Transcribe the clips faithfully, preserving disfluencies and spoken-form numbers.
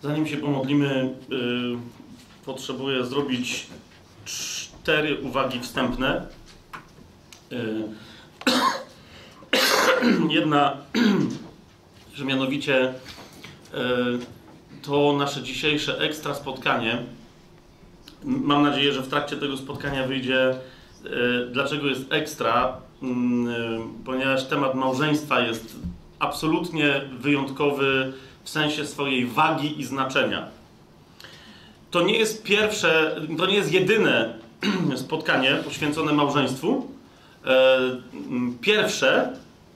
Zanim się pomodlimy, yy, potrzebuję zrobić cztery uwagi wstępne. Yy. Jedna, że mianowicie yy, to nasze dzisiejsze ekstra spotkanie. Mam nadzieję, że w trakcie tego spotkania wyjdzie, yy, dlaczego jest ekstra, yy, ponieważ temat małżeństwa jest absolutnie wyjątkowy w sensie swojej wagi i znaczenia. To nie jest pierwsze, to nie jest jedyne spotkanie poświęcone małżeństwu. Pierwsze,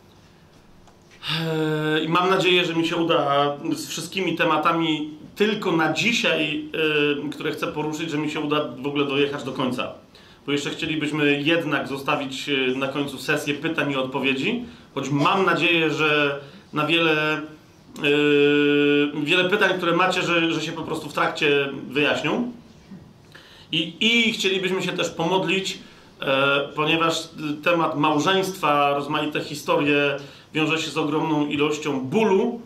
i mam nadzieję, że mi się uda z wszystkimi tematami tylko na dzisiaj, które chcę poruszyć, że mi się uda w ogóle dojechać do końca. Bo jeszcze chcielibyśmy jednak zostawić na końcu sesję pytań i odpowiedzi, choć mam nadzieję, że na wiele, yy, wiele pytań, które macie, że, że się po prostu w trakcie wyjaśnią. I, i chcielibyśmy się też pomodlić, e, ponieważ temat małżeństwa, rozmaite historie wiąże się z ogromną ilością bólu,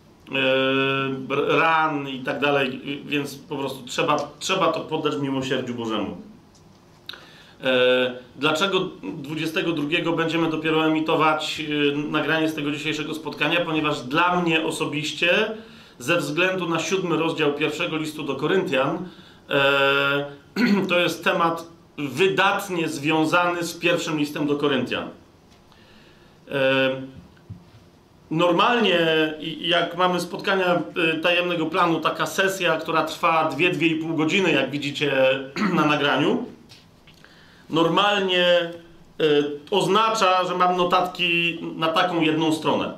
e, ran i tak dalej, więc po prostu trzeba, trzeba to poddać miłosierdziu Bożemu. E, dlaczego dwudziestego drugiego będziemy dopiero emitować e, nagranie z tego dzisiejszego spotkania? Ponieważ dla mnie osobiście, ze względu na siódmy rozdział pierwszego listu do Koryntian, e, to jest temat wydatnie związany z pierwszym listem do Koryntian. E, normalnie, jak mamy spotkania tajemnego planu, taka sesja, która trwa dwie do dwóch i pół godziny, jak widzicie na nagraniu, normalnie y, oznacza, że mam notatki na taką jedną stronę.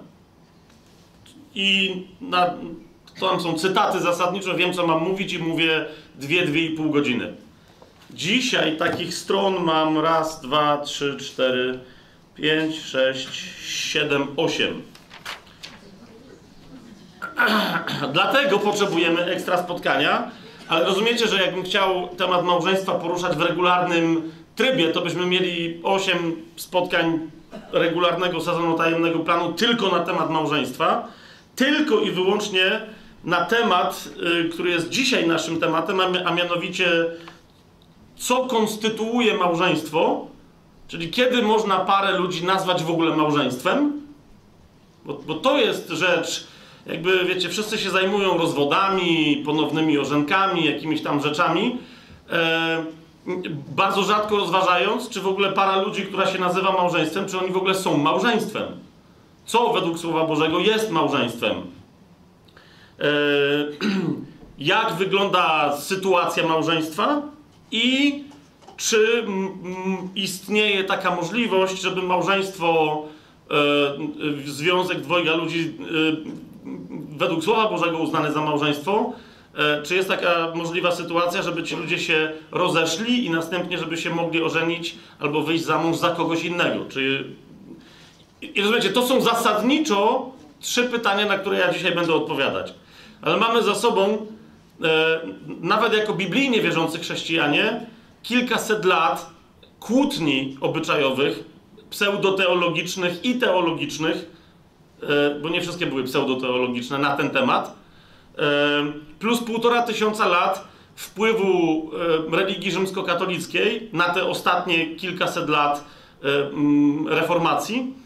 I na, tam są cytaty zasadniczo, wiem co mam mówić i mówię dwie do dwóch i pół godziny. Dzisiaj takich stron mam raz, dwa, trzy, cztery, pięć, sześć, siedem, osiem. Dlatego potrzebujemy ekstra spotkania, ale rozumiecie, że jakbym chciał temat małżeństwa poruszać w regularnym trybie, to byśmy mieli osiem spotkań regularnego sezonu tajemnego planu tylko na temat małżeństwa, tylko i wyłącznie na temat, y, który jest dzisiaj naszym tematem, a, a mianowicie co konstytuuje małżeństwo, czyli kiedy można parę ludzi nazwać w ogóle małżeństwem, bo, bo to jest rzecz, jakby wiecie, wszyscy się zajmują rozwodami, ponownymi orzenkami, jakimiś tam rzeczami, e, bardzo rzadko rozważając, czy w ogóle para ludzi, która się nazywa małżeństwem, czy oni w ogóle są małżeństwem. Co według Słowa Bożego jest małżeństwem? E, jak wygląda sytuacja małżeństwa i czy m, m, istnieje taka możliwość, żeby małżeństwo, e, związek dwojga ludzi e, według Słowa Bożego uznane za małżeństwo, czy jest taka możliwa sytuacja, żeby ci ludzie się rozeszli i następnie, żeby się mogli ożenić albo wyjść za mąż za kogoś innego? Czy... I rozumiecie, to są zasadniczo trzy pytania, na które ja dzisiaj będę odpowiadać. Ale mamy za sobą, e, nawet jako biblijnie wierzący chrześcijanie, kilkaset lat kłótni obyczajowych, pseudoteologicznych i teologicznych, e, bo nie wszystkie były pseudoteologiczne na ten temat, plus półtora tysiąca lat wpływu religii rzymskokatolickiej na te ostatnie kilkaset lat reformacji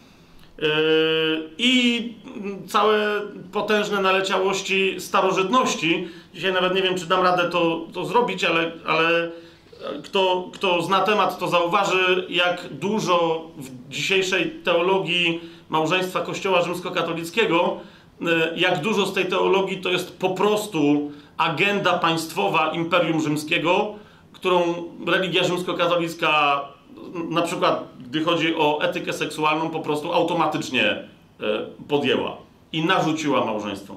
i całe potężne naleciałości starożytności. Dzisiaj nawet nie wiem, czy dam radę to, to zrobić, ale, ale kto, kto zna temat, to zauważy, jak dużo w dzisiejszej teologii małżeństwa Kościoła rzymskokatolickiego, jak dużo z tej teologii to jest po prostu agenda państwowa Imperium Rzymskiego, którą religia rzymskokatolicka, na przykład gdy chodzi o etykę seksualną, po prostu automatycznie podjęła i narzuciła małżeństwo.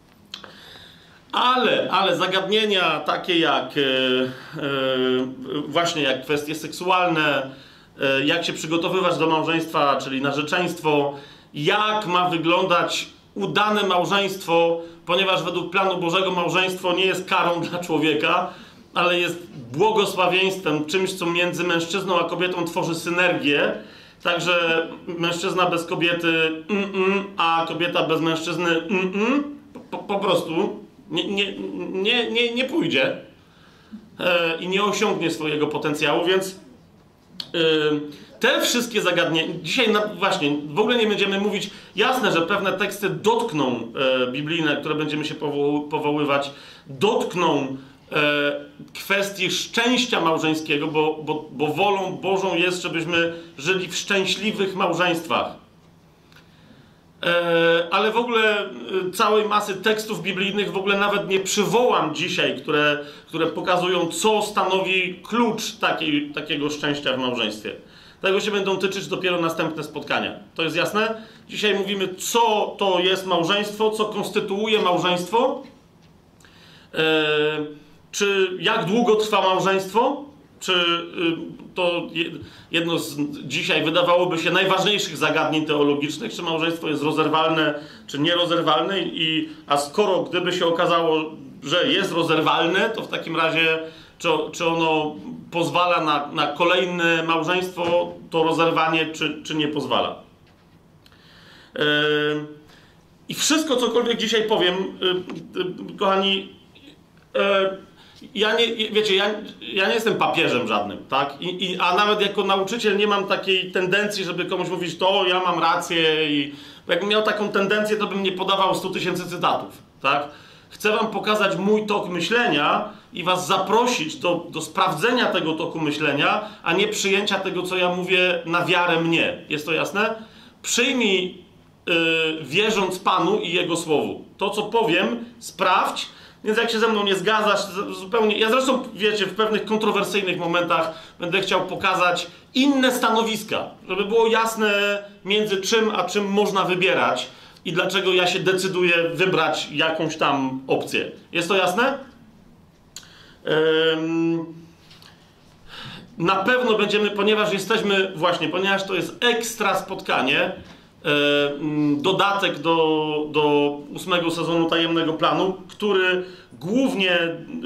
Ale, ale zagadnienia takie jak właśnie jak kwestie seksualne, jak się przygotowywać do małżeństwa, czyli narzeczeństwo, jak ma wyglądać udane małżeństwo, ponieważ według planu Bożego małżeństwo nie jest karą dla człowieka, ale jest błogosławieństwem, czymś, co między mężczyzną a kobietą tworzy synergię. Także mężczyzna bez kobiety mm-mm, a kobieta bez mężczyzny mm-mm, po, po prostu nie, nie, nie, nie, nie pójdzie e, i nie osiągnie swojego potencjału, więc e, te wszystkie zagadnienia, dzisiaj na, właśnie w ogóle nie będziemy mówić, jasne, że pewne teksty dotkną e, biblijne, które będziemy się powo powoływać, dotkną e, kwestii szczęścia małżeńskiego, bo, bo, bo wolą Bożą jest, żebyśmy żyli w szczęśliwych małżeństwach. E, ale w ogóle e, całej masy tekstów biblijnych w ogóle nawet nie przywołam dzisiaj, które, które pokazują, co stanowi klucz takiej, takiego szczęścia w małżeństwie. Tego się będą tyczyć dopiero następne spotkania. To jest jasne? Dzisiaj mówimy, co to jest małżeństwo, co konstytuuje małżeństwo, e, czy jak długo trwa małżeństwo, czy y, to jedno z dzisiaj wydawałoby się najważniejszych zagadnień teologicznych, czy małżeństwo jest rozerwalne, czy nierozerwalne, i, a skoro gdyby się okazało, że jest rozerwalne, to w takim razie czy, czy ono pozwala na, na kolejne małżeństwo, to rozerwanie, czy, czy nie pozwala. Yy, I wszystko, cokolwiek dzisiaj powiem, yy, yy, kochani, yy, ja nie, wiecie, ja, ja nie jestem papieżem żadnym, tak? I, i, a nawet jako nauczyciel nie mam takiej tendencji, żeby komuś mówić, to ja mam rację, i jakbym miał taką tendencję, to bym nie podawał stu tysięcy cytatów, tak? Chcę wam pokazać mój tok myślenia i was zaprosić do, do sprawdzenia tego toku myślenia, a nie przyjęcia tego, co ja mówię, na wiarę mnie. Jest to jasne? Przyjmij, yy, wierząc Panu i Jego Słowu. To, co powiem, sprawdź. Więc jak się ze mną nie zgadzasz, zupełnie... Ja zresztą, wiecie, w pewnych kontrowersyjnych momentach będę chciał pokazać inne stanowiska, żeby było jasne, między czym a czym można wybierać i dlaczego ja się decyduję wybrać jakąś tam opcję. Jest to jasne? Ym... Na pewno będziemy, ponieważ jesteśmy, właśnie, ponieważ to jest ekstra spotkanie, dodatek do, do ósmego sezonu Tajemnego Planu, który głównie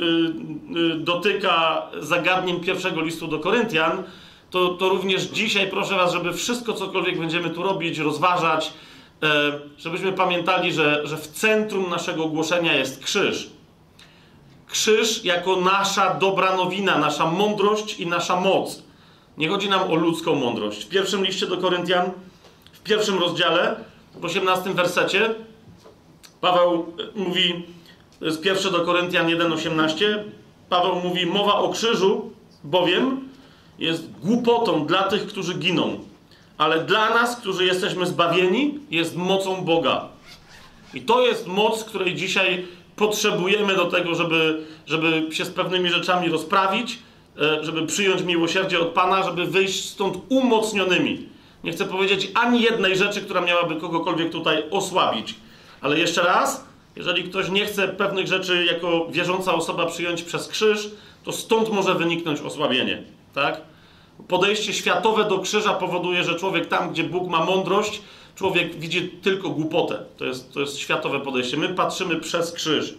dotyka zagadnień pierwszego listu do Koryntian, to, to również dzisiaj proszę was, żeby wszystko, cokolwiek będziemy tu robić, rozważać, żebyśmy pamiętali, że, że w centrum naszego głoszenia jest krzyż. Krzyż jako nasza dobra nowina, nasza mądrość i nasza moc. Nie chodzi nam o ludzką mądrość. W pierwszym liście do Koryntian, w pierwszym rozdziale, w osiemnastym wersecie, Paweł mówi, to jest pierwsze do Koryntian jeden osiemnaście, Paweł mówi, mowa o krzyżu bowiem jest głupotą dla tych, którzy giną, ale dla nas, którzy jesteśmy zbawieni, jest mocą Boga. I to jest moc, której dzisiaj potrzebujemy do tego, żeby, żeby się z pewnymi rzeczami rozprawić, żeby przyjąć miłosierdzie od Pana, żeby wyjść stąd umocnionymi. Nie chcę powiedzieć ani jednej rzeczy, która miałaby kogokolwiek tutaj osłabić. Ale jeszcze raz, jeżeli ktoś nie chce pewnych rzeczy jako wierząca osoba przyjąć przez krzyż, to stąd może wyniknąć osłabienie. Tak? Podejście światowe do krzyża powoduje, że człowiek tam, gdzie Bóg ma mądrość, człowiek widzi tylko głupotę. To jest, to jest światowe podejście. My patrzymy przez krzyż.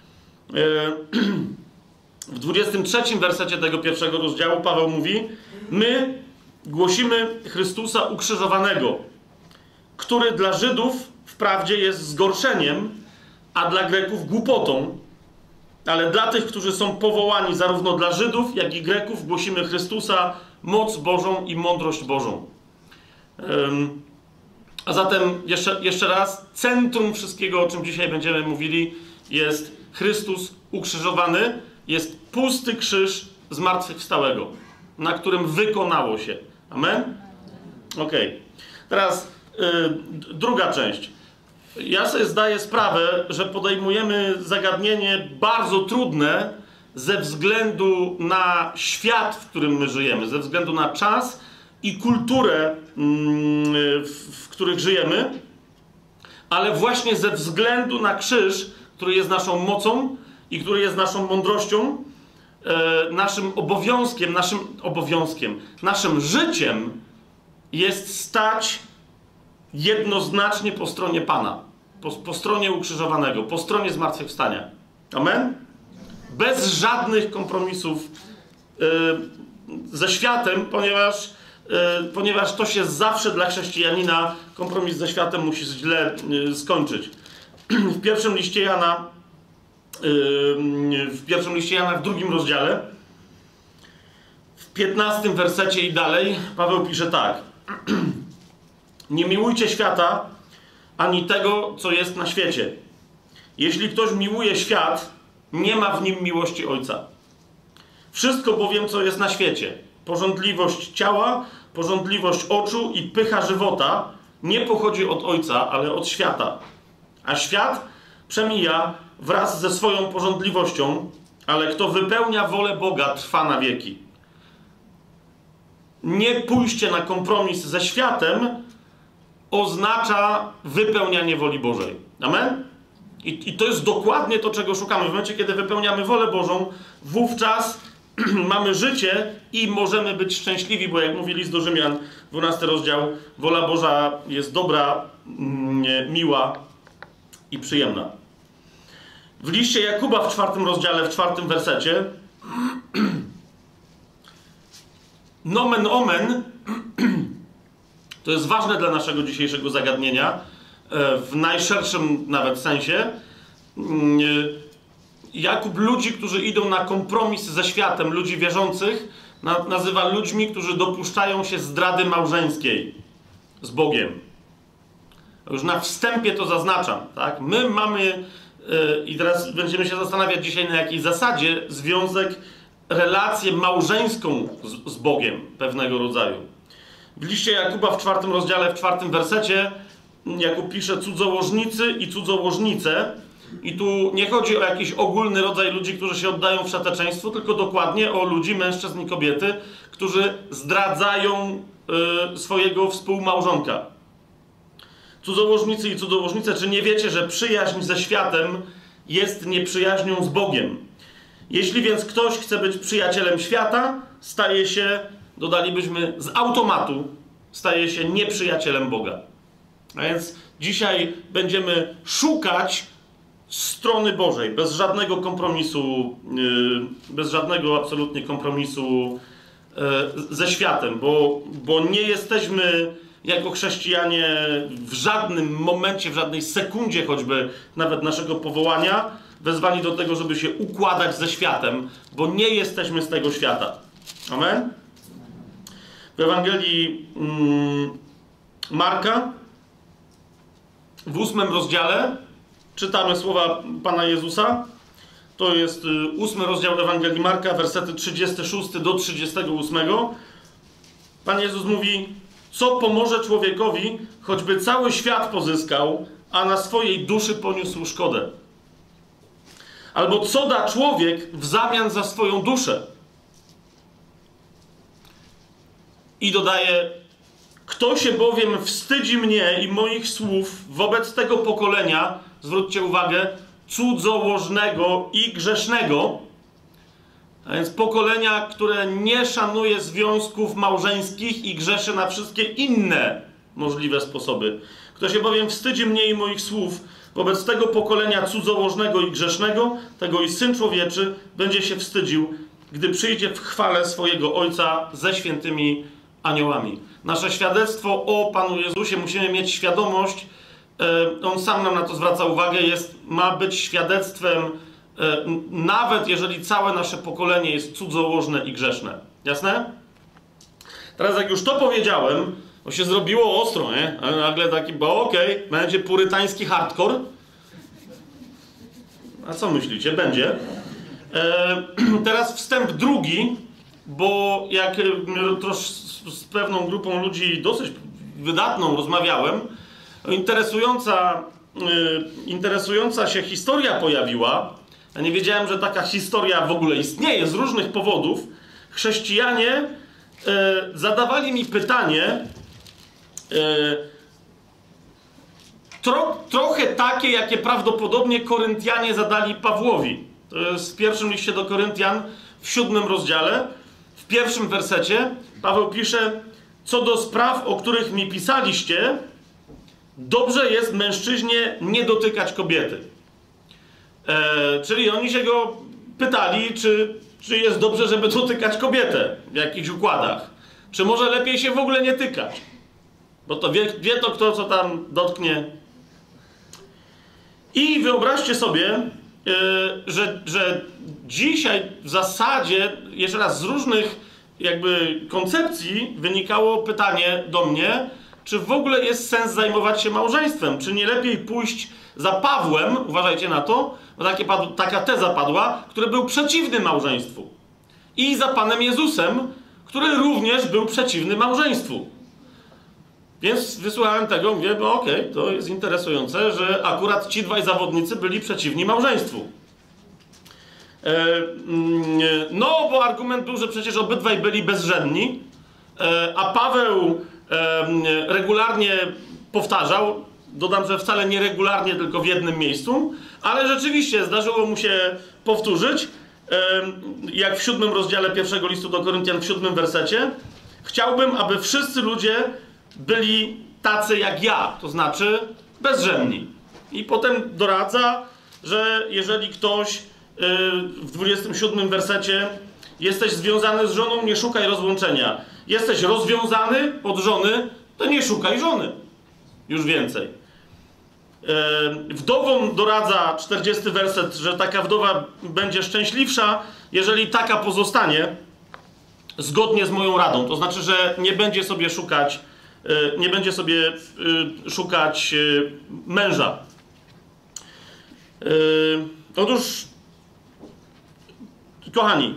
W dwudziestym trzecim wersecie tego pierwszego rozdziału Paweł mówi, my głosimy Chrystusa ukrzyżowanego, który dla Żydów wprawdzie jest zgorszeniem, a dla Greków głupotą, ale dla tych, którzy są powołani zarówno dla Żydów, jak i Greków, głosimy Chrystusa, moc Bożą i mądrość Bożą. Um, a zatem jeszcze, jeszcze raz, centrum wszystkiego, o czym dzisiaj będziemy mówili, jest Chrystus ukrzyżowany, jest pusty krzyż zmartwychwstałego, na którym wykonało się. Amen? Okej. Okay. Teraz yy, druga część. Ja sobie zdaję sprawę, że podejmujemy zagadnienie bardzo trudne ze względu na świat, w którym my żyjemy, ze względu na czas i kulturę, yy, w, w których żyjemy, ale właśnie ze względu na krzyż, który jest naszą mocą i który jest naszą mądrością, yy, naszym obowiązkiem, naszym obowiązkiem, naszym życiem jest stać jednoznacznie po stronie Pana, po, po stronie ukrzyżowanego, po stronie zmartwychwstania. Amen? Bez żadnych kompromisów yy, ze światem, ponieważ, yy, ponieważ to się zawsze dla chrześcijanina, kompromis ze światem musi źle yy, skończyć. W pierwszym liście Jana, w pierwszym liście Jana, w drugim rozdziale, w piętnastym wersecie i dalej, Paweł pisze tak. Nie miłujcie świata, ani tego, co jest na świecie. Jeśli ktoś miłuje świat, nie ma w nim miłości Ojca. Wszystko bowiem, co jest na świecie, pożądliwość ciała, pożądliwość oczu i pycha żywota, nie pochodzi od Ojca, ale od świata. A świat przemija wraz ze swoją pożądliwością, ale kto wypełnia wolę Boga, trwa na wieki. Nie pójście na kompromis ze światem oznacza wypełnianie woli Bożej. Amen? I, I to jest dokładnie to, czego szukamy. W momencie, kiedy wypełniamy wolę Bożą, wówczas mamy życie i możemy być szczęśliwi, bo jak mówi list do Rzymian, dwunasty rozdział, wola Boża jest dobra, miła i przyjemna. W liście Jakuba w czwartym rozdziale, w czwartym wersecie nomen omen to jest ważne dla naszego dzisiejszego zagadnienia w najszerszym nawet sensie. Jakub ludzi, którzy idą na kompromis ze światem, ludzi wierzących, nazywa ludźmi, którzy dopuszczają się zdrady małżeńskiej z Bogiem. Już na wstępie to zaznaczam, tak? My mamy, yy, i teraz będziemy się zastanawiać dzisiaj, na jakiej zasadzie związek, relację małżeńską z, z Bogiem pewnego rodzaju. W liście Jakuba w czwartym rozdziale, w czwartym wersecie Jakub pisze cudzołożnicy i cudzołożnice. I tu nie chodzi o jakiś ogólny rodzaj ludzi, którzy się oddają w szateczeństwu, tylko dokładnie o ludzi, mężczyzn i kobiety, którzy zdradzają y, swojego współmałżonka. Cudzołożnicy i cudzołożnice, czy nie wiecie, że przyjaźń ze światem jest nieprzyjaźnią z Bogiem? Jeśli więc ktoś chce być przyjacielem świata, staje się, dodalibyśmy z automatu, staje się nieprzyjacielem Boga. A więc dzisiaj będziemy szukać strony Bożej, bez żadnego kompromisu, yy, bez żadnego absolutnie kompromisu yy, ze światem, bo, bo nie jesteśmy jako chrześcijanie w żadnym momencie, w żadnej sekundzie choćby nawet naszego powołania wezwani do tego, żeby się układać ze światem, bo nie jesteśmy z tego świata. Amen? W Ewangelii mm, Marka w ósmym rozdziale czytamy słowa Pana Jezusa. To jest ósmy rozdział Ewangelii Marka, wersety trzydziesty szósty do trzydziestego ósmego. Pan Jezus mówi: co pomoże człowiekowi, choćby cały świat pozyskał, a na swojej duszy poniósł szkodę? Albo co da człowiek w zamian za swoją duszę? I dodaje: kto się bowiem wstydzi mnie i moich słów wobec tego pokolenia, zwróćcie uwagę, cudzołożnego i grzesznego, a więc pokolenia, które nie szanuje związków małżeńskich i grzeszy na wszystkie inne możliwe sposoby. Kto się bowiem wstydzi mnie i moich słów wobec tego pokolenia cudzołożnego i grzesznego, tego i Syn Człowieczy będzie się wstydził, gdy przyjdzie w chwale swojego Ojca ze świętymi aniołami. Nasze świadectwo o Panu Jezusie, musimy mieć świadomość, On sam nam na to zwraca uwagę, jest, ma być świadectwem, nawet jeżeli całe nasze pokolenie jest cudzołożne i grzeszne. Jasne? Teraz jak już to powiedziałem, to się zrobiło ostro, nie? Ale nagle taki, bo okej, okay, będzie purytański hardcore. A co myślicie? Będzie. E, teraz wstęp drugi, bo jak trosz, z pewną grupą ludzi dosyć wydatną rozmawiałem, interesująca, y, interesująca się historia pojawiła. Ja nie wiedziałem, że taka historia w ogóle istnieje z różnych powodów. Chrześcijanie y, zadawali mi pytanie y, tro, trochę takie, jakie prawdopodobnie Koryntianie zadali Pawłowi. To jest w pierwszym liście do Koryntian w siódmym rozdziale, w pierwszym wersecie. Paweł pisze: co do spraw, o których mi pisaliście, dobrze jest mężczyźnie nie dotykać kobiety. E, czyli oni się go pytali, czy, czy jest dobrze, żeby dotykać kobietę w jakichś układach. Czy może lepiej się w ogóle nie tykać? Bo to wie, wie to kto, co tam dotknie. I wyobraźcie sobie, yy, że, że dzisiaj w zasadzie, jeszcze raz, z różnych jakby koncepcji wynikało pytanie do mnie, czy w ogóle jest sens zajmować się małżeństwem? Czy nie lepiej pójść za Pawłem, uważajcie na to, bo takie padł, taka teza padła, który był przeciwny małżeństwu. I za Panem Jezusem, który również był przeciwny małżeństwu. Więc wysłuchałem tego, mówię, no okej, okay, to jest interesujące, że akurat ci dwaj zawodnicy byli przeciwni małżeństwu. E, no, bo argument był, że przecież obydwaj byli bezżenni, e, a Paweł e, regularnie powtarzał, dodam, że wcale nie regularnie, tylko w jednym miejscu, ale rzeczywiście zdarzyło mu się powtórzyć, e, jak w siódmym rozdziale pierwszego listu do Koryntian, w siódmym wersecie, chciałbym, aby wszyscy ludzie byli tacy jak ja, to znaczy bezżenni. I potem doradza, że jeżeli ktoś w dwudziestym siódmym wersecie jesteś związany z żoną, nie szukaj rozłączenia. Jesteś rozwiązany od żony, to nie szukaj żony. Już więcej. Wdowom doradza czterdziesty werset, że taka wdowa będzie szczęśliwsza, jeżeli taka pozostanie zgodnie z moją radą. To znaczy, że nie będzie sobie szukać nie będzie sobie szukać męża. Otóż, kochani,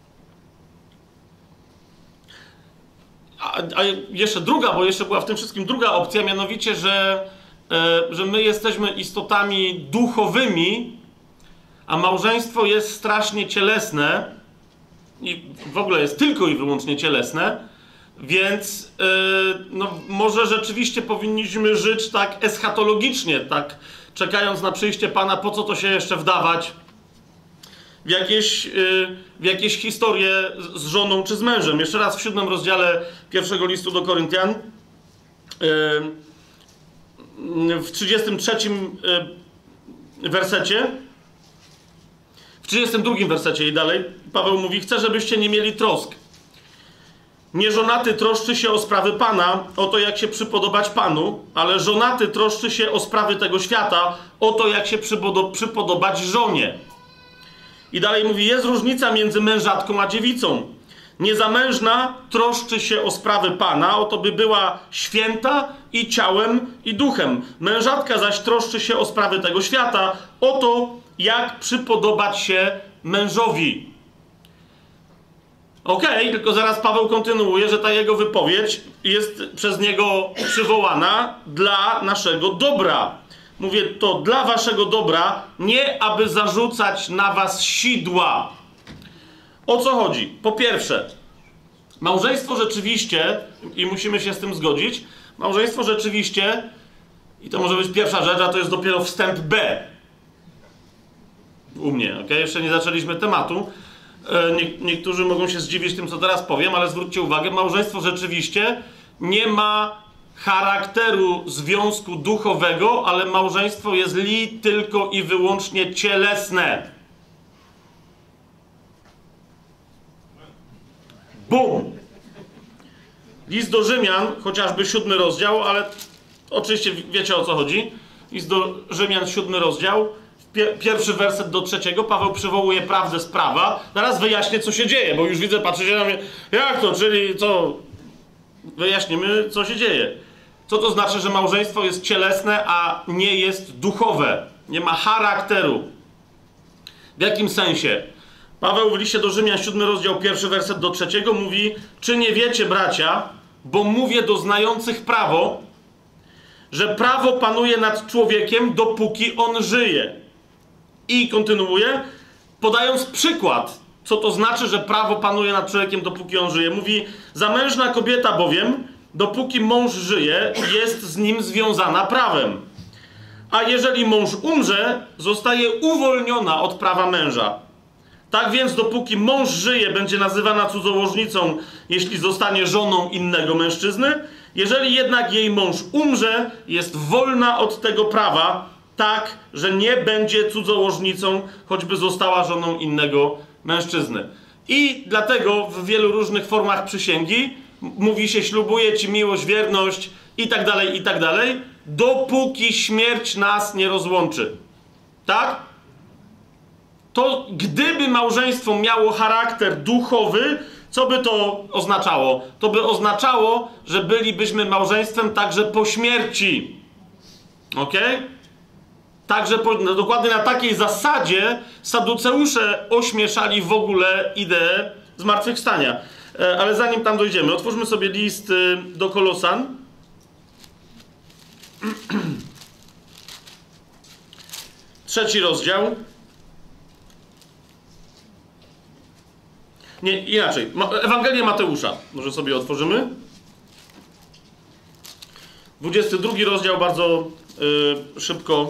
a, a jeszcze druga, bo jeszcze była w tym wszystkim druga opcja, mianowicie, że, że my jesteśmy istotami duchowymi, a małżeństwo jest strasznie cielesne i w ogóle jest tylko i wyłącznie cielesne. Więc yy, no, może rzeczywiście powinniśmy żyć tak eschatologicznie, tak czekając na przyjście Pana, po co to się jeszcze wdawać w jakieś, yy, w jakieś historie z, z żoną czy z mężem. Jeszcze raz w siódmym rozdziale pierwszego listu do Koryntian, yy, w trzydziestym trzecim yy, wersecie, w trzydziestym drugim wersecie i dalej, Paweł mówi, chcę, żebyście nie mieli trosk. Nieżonaty troszczy się o sprawy Pana, o to, jak się przypodobać Panu, ale żonaty troszczy się o sprawy tego świata, o to, jak się przypodobać żonie. I dalej mówi, jest różnica między mężatką a dziewicą. Niezamężna troszczy się o sprawy Pana, o to, by była święta i ciałem, i duchem. Mężatka zaś troszczy się o sprawy tego świata, o to, jak przypodobać się mężowi. Okej, okay, tylko zaraz Paweł kontynuuje, że ta jego wypowiedź jest przez niego przywołana dla naszego dobra. Mówię to dla waszego dobra, nie aby zarzucać na was sidła. O co chodzi? Po pierwsze, małżeństwo rzeczywiście, i musimy się z tym zgodzić, małżeństwo rzeczywiście, i to może być pierwsza rzecz, a to jest dopiero wstęp B. U mnie, okej? Okay? Jeszcze nie zaczęliśmy tematu. Nie, niektórzy mogą się zdziwić tym, co teraz powiem, ale zwróćcie uwagę, małżeństwo rzeczywiście nie ma charakteru związku duchowego, ale małżeństwo jest li tylko i wyłącznie cielesne. Bum! List do Rzymian, chociażby siódmy rozdział, ale oczywiście wiecie, o co chodzi. List do Rzymian, siódmy rozdział. Pierwszy werset do trzeciego, Paweł przywołuje prawdę z prawa. Zaraz wyjaśnię, co się dzieje, bo już widzę, patrzycie na mnie, jak to, czyli co? Wyjaśnimy, co się dzieje. Co to znaczy, że małżeństwo jest cielesne, a nie jest duchowe? Nie ma charakteru. W jakim sensie? Paweł w liście do Rzymian, siódmy rozdział, pierwszy werset do trzeciego mówi, czy nie wiecie, bracia, bo mówię do znających prawo, że prawo panuje nad człowiekiem, dopóki on żyje. I kontynuuje, podając przykład, co to znaczy, że prawo panuje nad człowiekiem, dopóki on żyje. Mówi, zamężna kobieta bowiem, dopóki mąż żyje, jest z nim związana prawem. A jeżeli mąż umrze, zostaje uwolniona od prawa męża. Tak więc, dopóki mąż żyje, będzie nazywana cudzołożnicą, jeśli zostanie żoną innego mężczyzny. Jeżeli jednak jej mąż umrze, jest wolna od tego prawa, tak, że nie będzie cudzołożnicą, choćby została żoną innego mężczyzny. I dlatego w wielu różnych formach przysięgi mówi się, ślubuję ci miłość, wierność i tak dalej, i tak dalej, dopóki śmierć nas nie rozłączy. Tak? to gdyby małżeństwo miało charakter duchowy, co by to oznaczało? To by oznaczało, że bylibyśmy małżeństwem także po śmierci. Okej? Okay? Także po, no, dokładnie na takiej zasadzie saduceusze ośmieszali w ogóle ideę zmartwychwstania. E, ale zanim tam dojdziemy, otwórzmy sobie list y, do Kolosan. Trzeci rozdział. Nie, inaczej. Ewangelię Mateusza. Może sobie otworzymy. dwudziesty drugi rozdział, bardzo yy, szybko.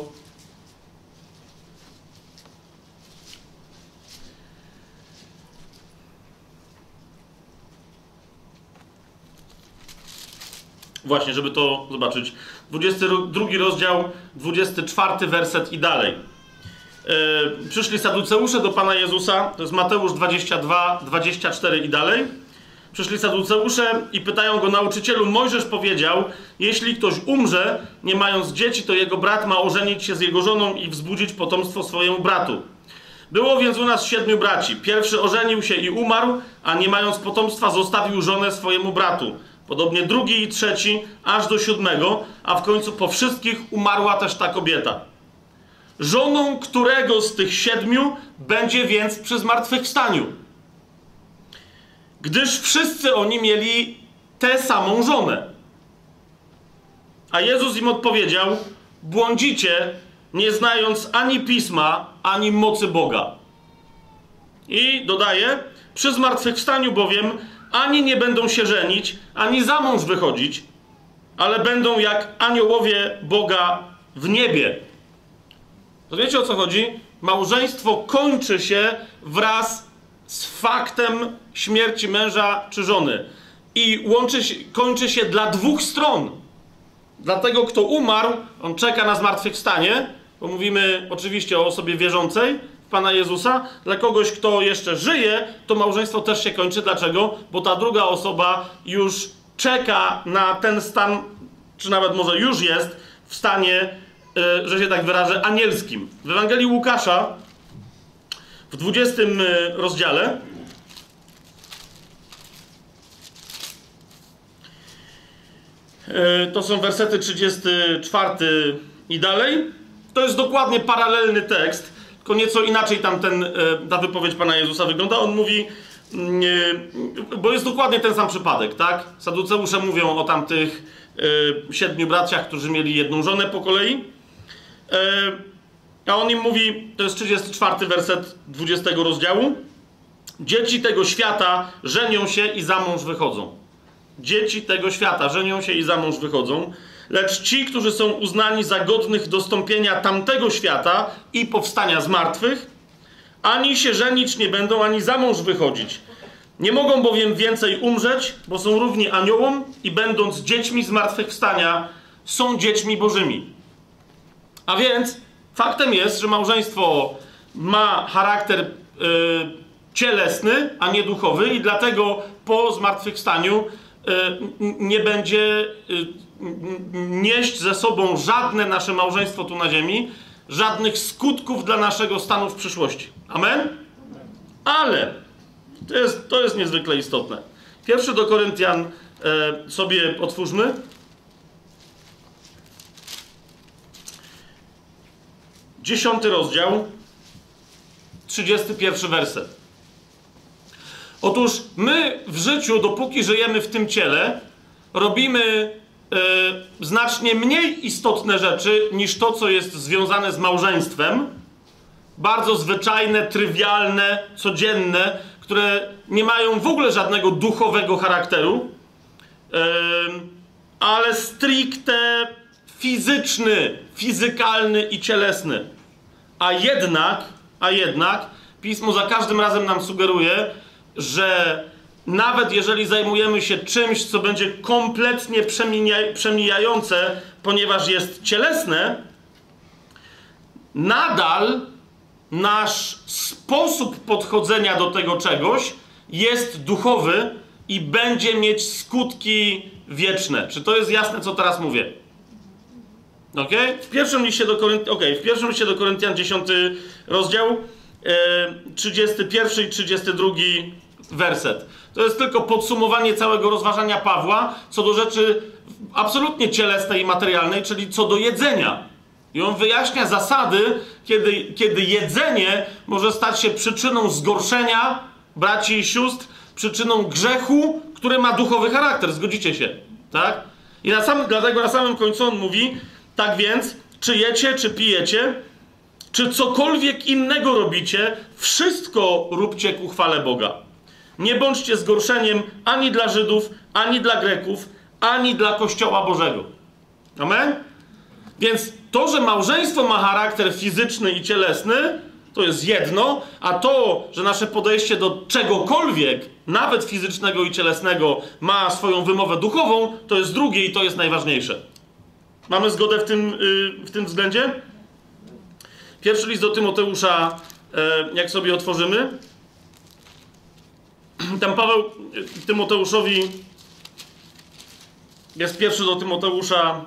Właśnie, żeby to zobaczyć. dwudziesty drugi rozdział, dwudziesty czwarty werset i dalej. Yy, przyszli saduceusze do Pana Jezusa, to jest Mateusz dwadzieścia dwa, dwadzieścia cztery i dalej. Przyszli saduceusze i pytają go: nauczycielu, Mojżesz powiedział, jeśli ktoś umrze, nie mając dzieci, to jego brat ma ożenić się z jego żoną i wzbudzić potomstwo swojemu bratu. Było więc u nas siedmiu braci. Pierwszy ożenił się i umarł, a nie mając potomstwa zostawił żonę swojemu bratu. Podobnie drugi i trzeci, aż do siódmego, a w końcu po wszystkich umarła też ta kobieta. Żoną którego z tych siedmiu będzie więc przy zmartwychwstaniu? Gdyż wszyscy oni mieli tę samą żonę. A Jezus im odpowiedział: błądzicie, nie znając ani Pisma, ani mocy Boga. I dodaje: przy zmartwychwstaniu bowiem ani nie będą się żenić, ani za mąż wychodzić, ale będą jak aniołowie Boga w niebie. To wiecie, o co chodzi? Małżeństwo kończy się wraz z faktem śmierci męża czy żony. I łączy się, kończy się dla dwóch stron. Dla tego, kto umarł, on czeka na zmartwychwstanie, bo mówimy oczywiście o osobie wierzącej w Pana Jezusa. Dla kogoś, kto jeszcze żyje, to małżeństwo też się kończy. Dlaczego? Bo ta druga osoba już czeka na ten stan, czy nawet może już jest w stanie, yy, że się tak wyrażę, anielskim. W Ewangelii Łukasza w dwudziestym rozdziale to są wersety trzydziesty czwarty i dalej. To jest dokładnie paralelny tekst, tylko nieco inaczej tam ten, ta wypowiedź Pana Jezusa wygląda. On mówi, bo jest dokładnie ten sam przypadek, tak? Saduceusze mówią o tamtych siedmiu braciach, którzy mieli jedną żonę po kolei. A on im mówi, to jest trzydziesty czwarty werset dwudziestego rozdziału: dzieci tego świata żenią się i za mąż wychodzą. Dzieci tego świata żenią się i za mąż wychodzą, lecz ci, którzy są uznani za godnych dostąpienia tamtego świata i powstania z martwych, ani się żenić nie będą, ani za mąż wychodzić. Nie mogą bowiem więcej umrzeć, bo są równi aniołom i będąc dziećmi zmartwychwstania, są dziećmi bożymi. A więc faktem jest, że małżeństwo ma charakter yy, cielesny, a nie duchowy, i dlatego po zmartwychwstaniu yy, nie będzie yy, nieść ze sobą żadne nasze małżeństwo tu na ziemi, żadnych skutków dla naszego stanu w przyszłości. Amen? Ale to jest, to jest niezwykle istotne. Pierwszy do Koryntian yy, sobie otwórzmy. Dziesiąty rozdział, trzydziesty pierwszy werset. Otóż my w życiu, dopóki żyjemy w tym ciele, robimy e, znacznie mniej istotne rzeczy niż to, co jest związane z małżeństwem. Bardzo zwyczajne, trywialne, codzienne, które nie mają w ogóle żadnego duchowego charakteru, e, ale stricte fizyczny, fizykalny i cielesny. A jednak, a jednak, Pismo za każdym razem nam sugeruje, że nawet jeżeli zajmujemy się czymś, co będzie kompletnie przemija, przemijające, ponieważ jest cielesne, nadal nasz sposób podchodzenia do tego czegoś jest duchowy i będzie mieć skutki wieczne. Czy to jest jasne, co teraz mówię? Okay? W pierwszym liście do Koryntian, okay, w pierwszym liście do Koryntian, dziesiąty rozdział, trzydziesty pierwszy i trzydziesty drugi werset. To jest tylko podsumowanie całego rozważania Pawła co do rzeczy absolutnie cielesnej i materialnej, czyli co do jedzenia. I on wyjaśnia zasady, kiedy, kiedy jedzenie może stać się przyczyną zgorszenia braci i sióstr, przyczyną grzechu, który ma duchowy charakter. Zgodzicie się, tak? I na sam, dlatego na samym końcu on mówi, tak więc, czy jecie, czy pijecie, czy cokolwiek innego robicie, wszystko róbcie ku chwale Boga. Nie bądźcie zgorszeniem ani dla Żydów, ani dla Greków, ani dla Kościoła Bożego. Amen? Więc to, że małżeństwo ma charakter fizyczny i cielesny, to jest jedno, a to, że nasze podejście do czegokolwiek, nawet fizycznego i cielesnego, ma swoją wymowę duchową, to jest drugie i to jest najważniejsze. Mamy zgodę w tym, yy, w tym względzie? Pierwszy list do Tymoteusza, yy, jak sobie otworzymy, tam Paweł Tymoteuszowi, jest pierwszy do Tymoteusza,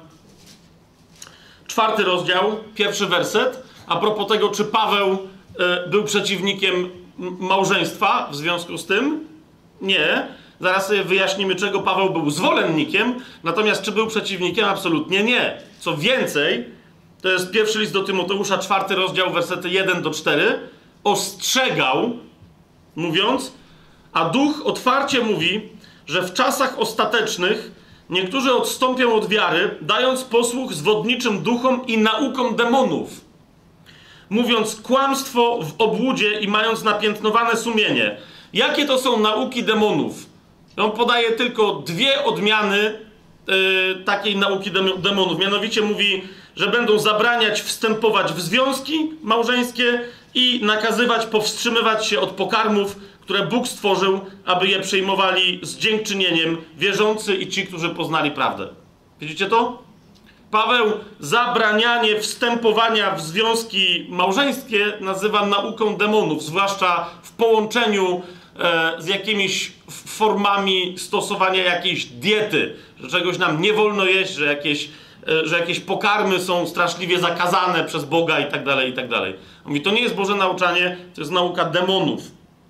czwarty rozdział, pierwszy werset, a propos tego, czy Paweł y, był przeciwnikiem małżeństwa w związku z tym. Nie. Zaraz sobie wyjaśnimy, czego Paweł był zwolennikiem, natomiast czy był przeciwnikiem? Absolutnie nie. Co więcej, to jest pierwszy list do Tymoteusza, czwarty rozdział, wersety jeden do czterech, ostrzegał, mówiąc, a Duch otwarcie mówi, że w czasach ostatecznych niektórzy odstąpią od wiary, dając posłuch zwodniczym duchom i naukom demonów, mówiąc kłamstwo w obłudzie i mając napiętnowane sumienie. Jakie to są nauki demonów? On podaje tylko dwie odmiany yy, takiej nauki demonów. Mianowicie mówi, że będą zabraniać wstępować w związki małżeńskie i nakazywać powstrzymywać się od pokarmów, które Bóg stworzył, aby je przyjmowali z dziękczynieniem wierzący i ci, którzy poznali prawdę. Widzicie to? Paweł zabranianie wstępowania w związki małżeńskie nazywa nauką demonów, zwłaszcza w połączeniu e, z jakimiś formami stosowania jakiejś diety, że czegoś nam nie wolno jeść, że jakieś, e, że jakieś pokarmy są straszliwie zakazane przez Boga i tak dalej, i tak dalej. On mówi, to nie jest Boże nauczanie, to jest nauka demonów.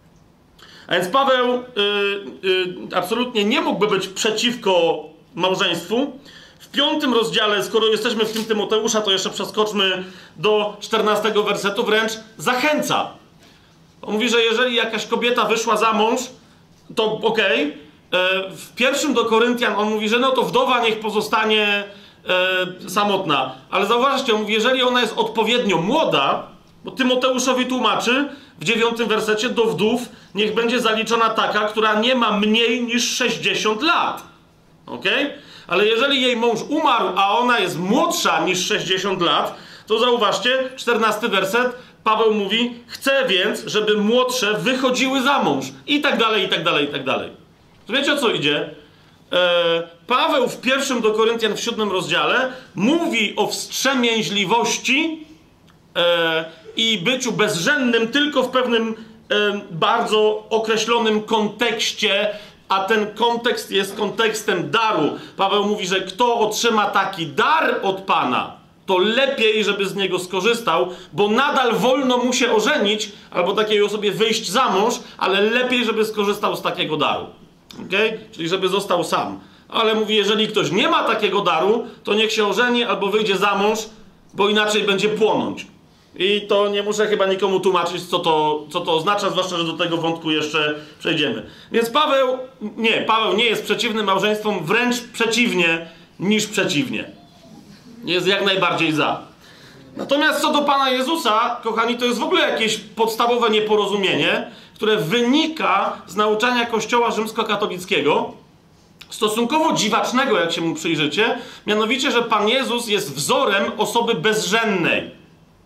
A więc Paweł y, y, absolutnie nie mógłby być przeciwko małżeństwu. W piątym rozdziale, skoro jesteśmy w tym Tymoteusza, to jeszcze przeskoczmy do czternastego wersetu, wręcz zachęca. On mówi, że jeżeli jakaś kobieta wyszła za mąż, to okej. Okay. W pierwszym do Koryntian on mówi, że no to wdowa niech pozostanie e, samotna. Ale zauważcie, on mówi, jeżeli ona jest odpowiednio młoda, bo Tymoteuszowi tłumaczy w dziewiątym wersecie, do wdów niech będzie zaliczona taka, która nie ma mniej niż sześćdziesiąt lat. Okej? Okay? Ale jeżeli jej mąż umarł, a ona jest młodsza niż sześćdziesiąt lat, to zauważcie, czternasty werset, Paweł mówi, chcę więc, żeby młodsze wychodziły za mąż. I tak dalej, i tak dalej, i tak dalej. Wiecie, o co idzie? E, Paweł w pierwszym do Koryntian w siódmym rozdziale mówi o wstrzemięźliwości e, i byciu bezżennym tylko w pewnym e, bardzo określonym kontekście, a ten kontekst jest kontekstem daru. Paweł mówi, że kto otrzyma taki dar od Pana, to lepiej, żeby z niego skorzystał, bo nadal wolno mu się ożenić albo takiej osobie wyjść za mąż, ale lepiej, żeby skorzystał z takiego daru. Okay? Czyli żeby został sam. Ale mówi, jeżeli ktoś nie ma takiego daru, to niech się ożeni albo wyjdzie za mąż, bo inaczej będzie płonąć. I to nie muszę chyba nikomu tłumaczyć, co to, co to oznacza, zwłaszcza, że do tego wątku jeszcze przejdziemy. Więc Paweł, nie, Paweł nie jest przeciwny małżeństwom, wręcz przeciwnie niż przeciwnie. Jest jak najbardziej za. Natomiast co do Pana Jezusa, kochani, to jest w ogóle jakieś podstawowe nieporozumienie, które wynika z nauczania Kościoła rzymskokatolickiego, stosunkowo dziwacznego, jak się mu przyjrzycie, mianowicie, że Pan Jezus jest wzorem osoby bezżennej.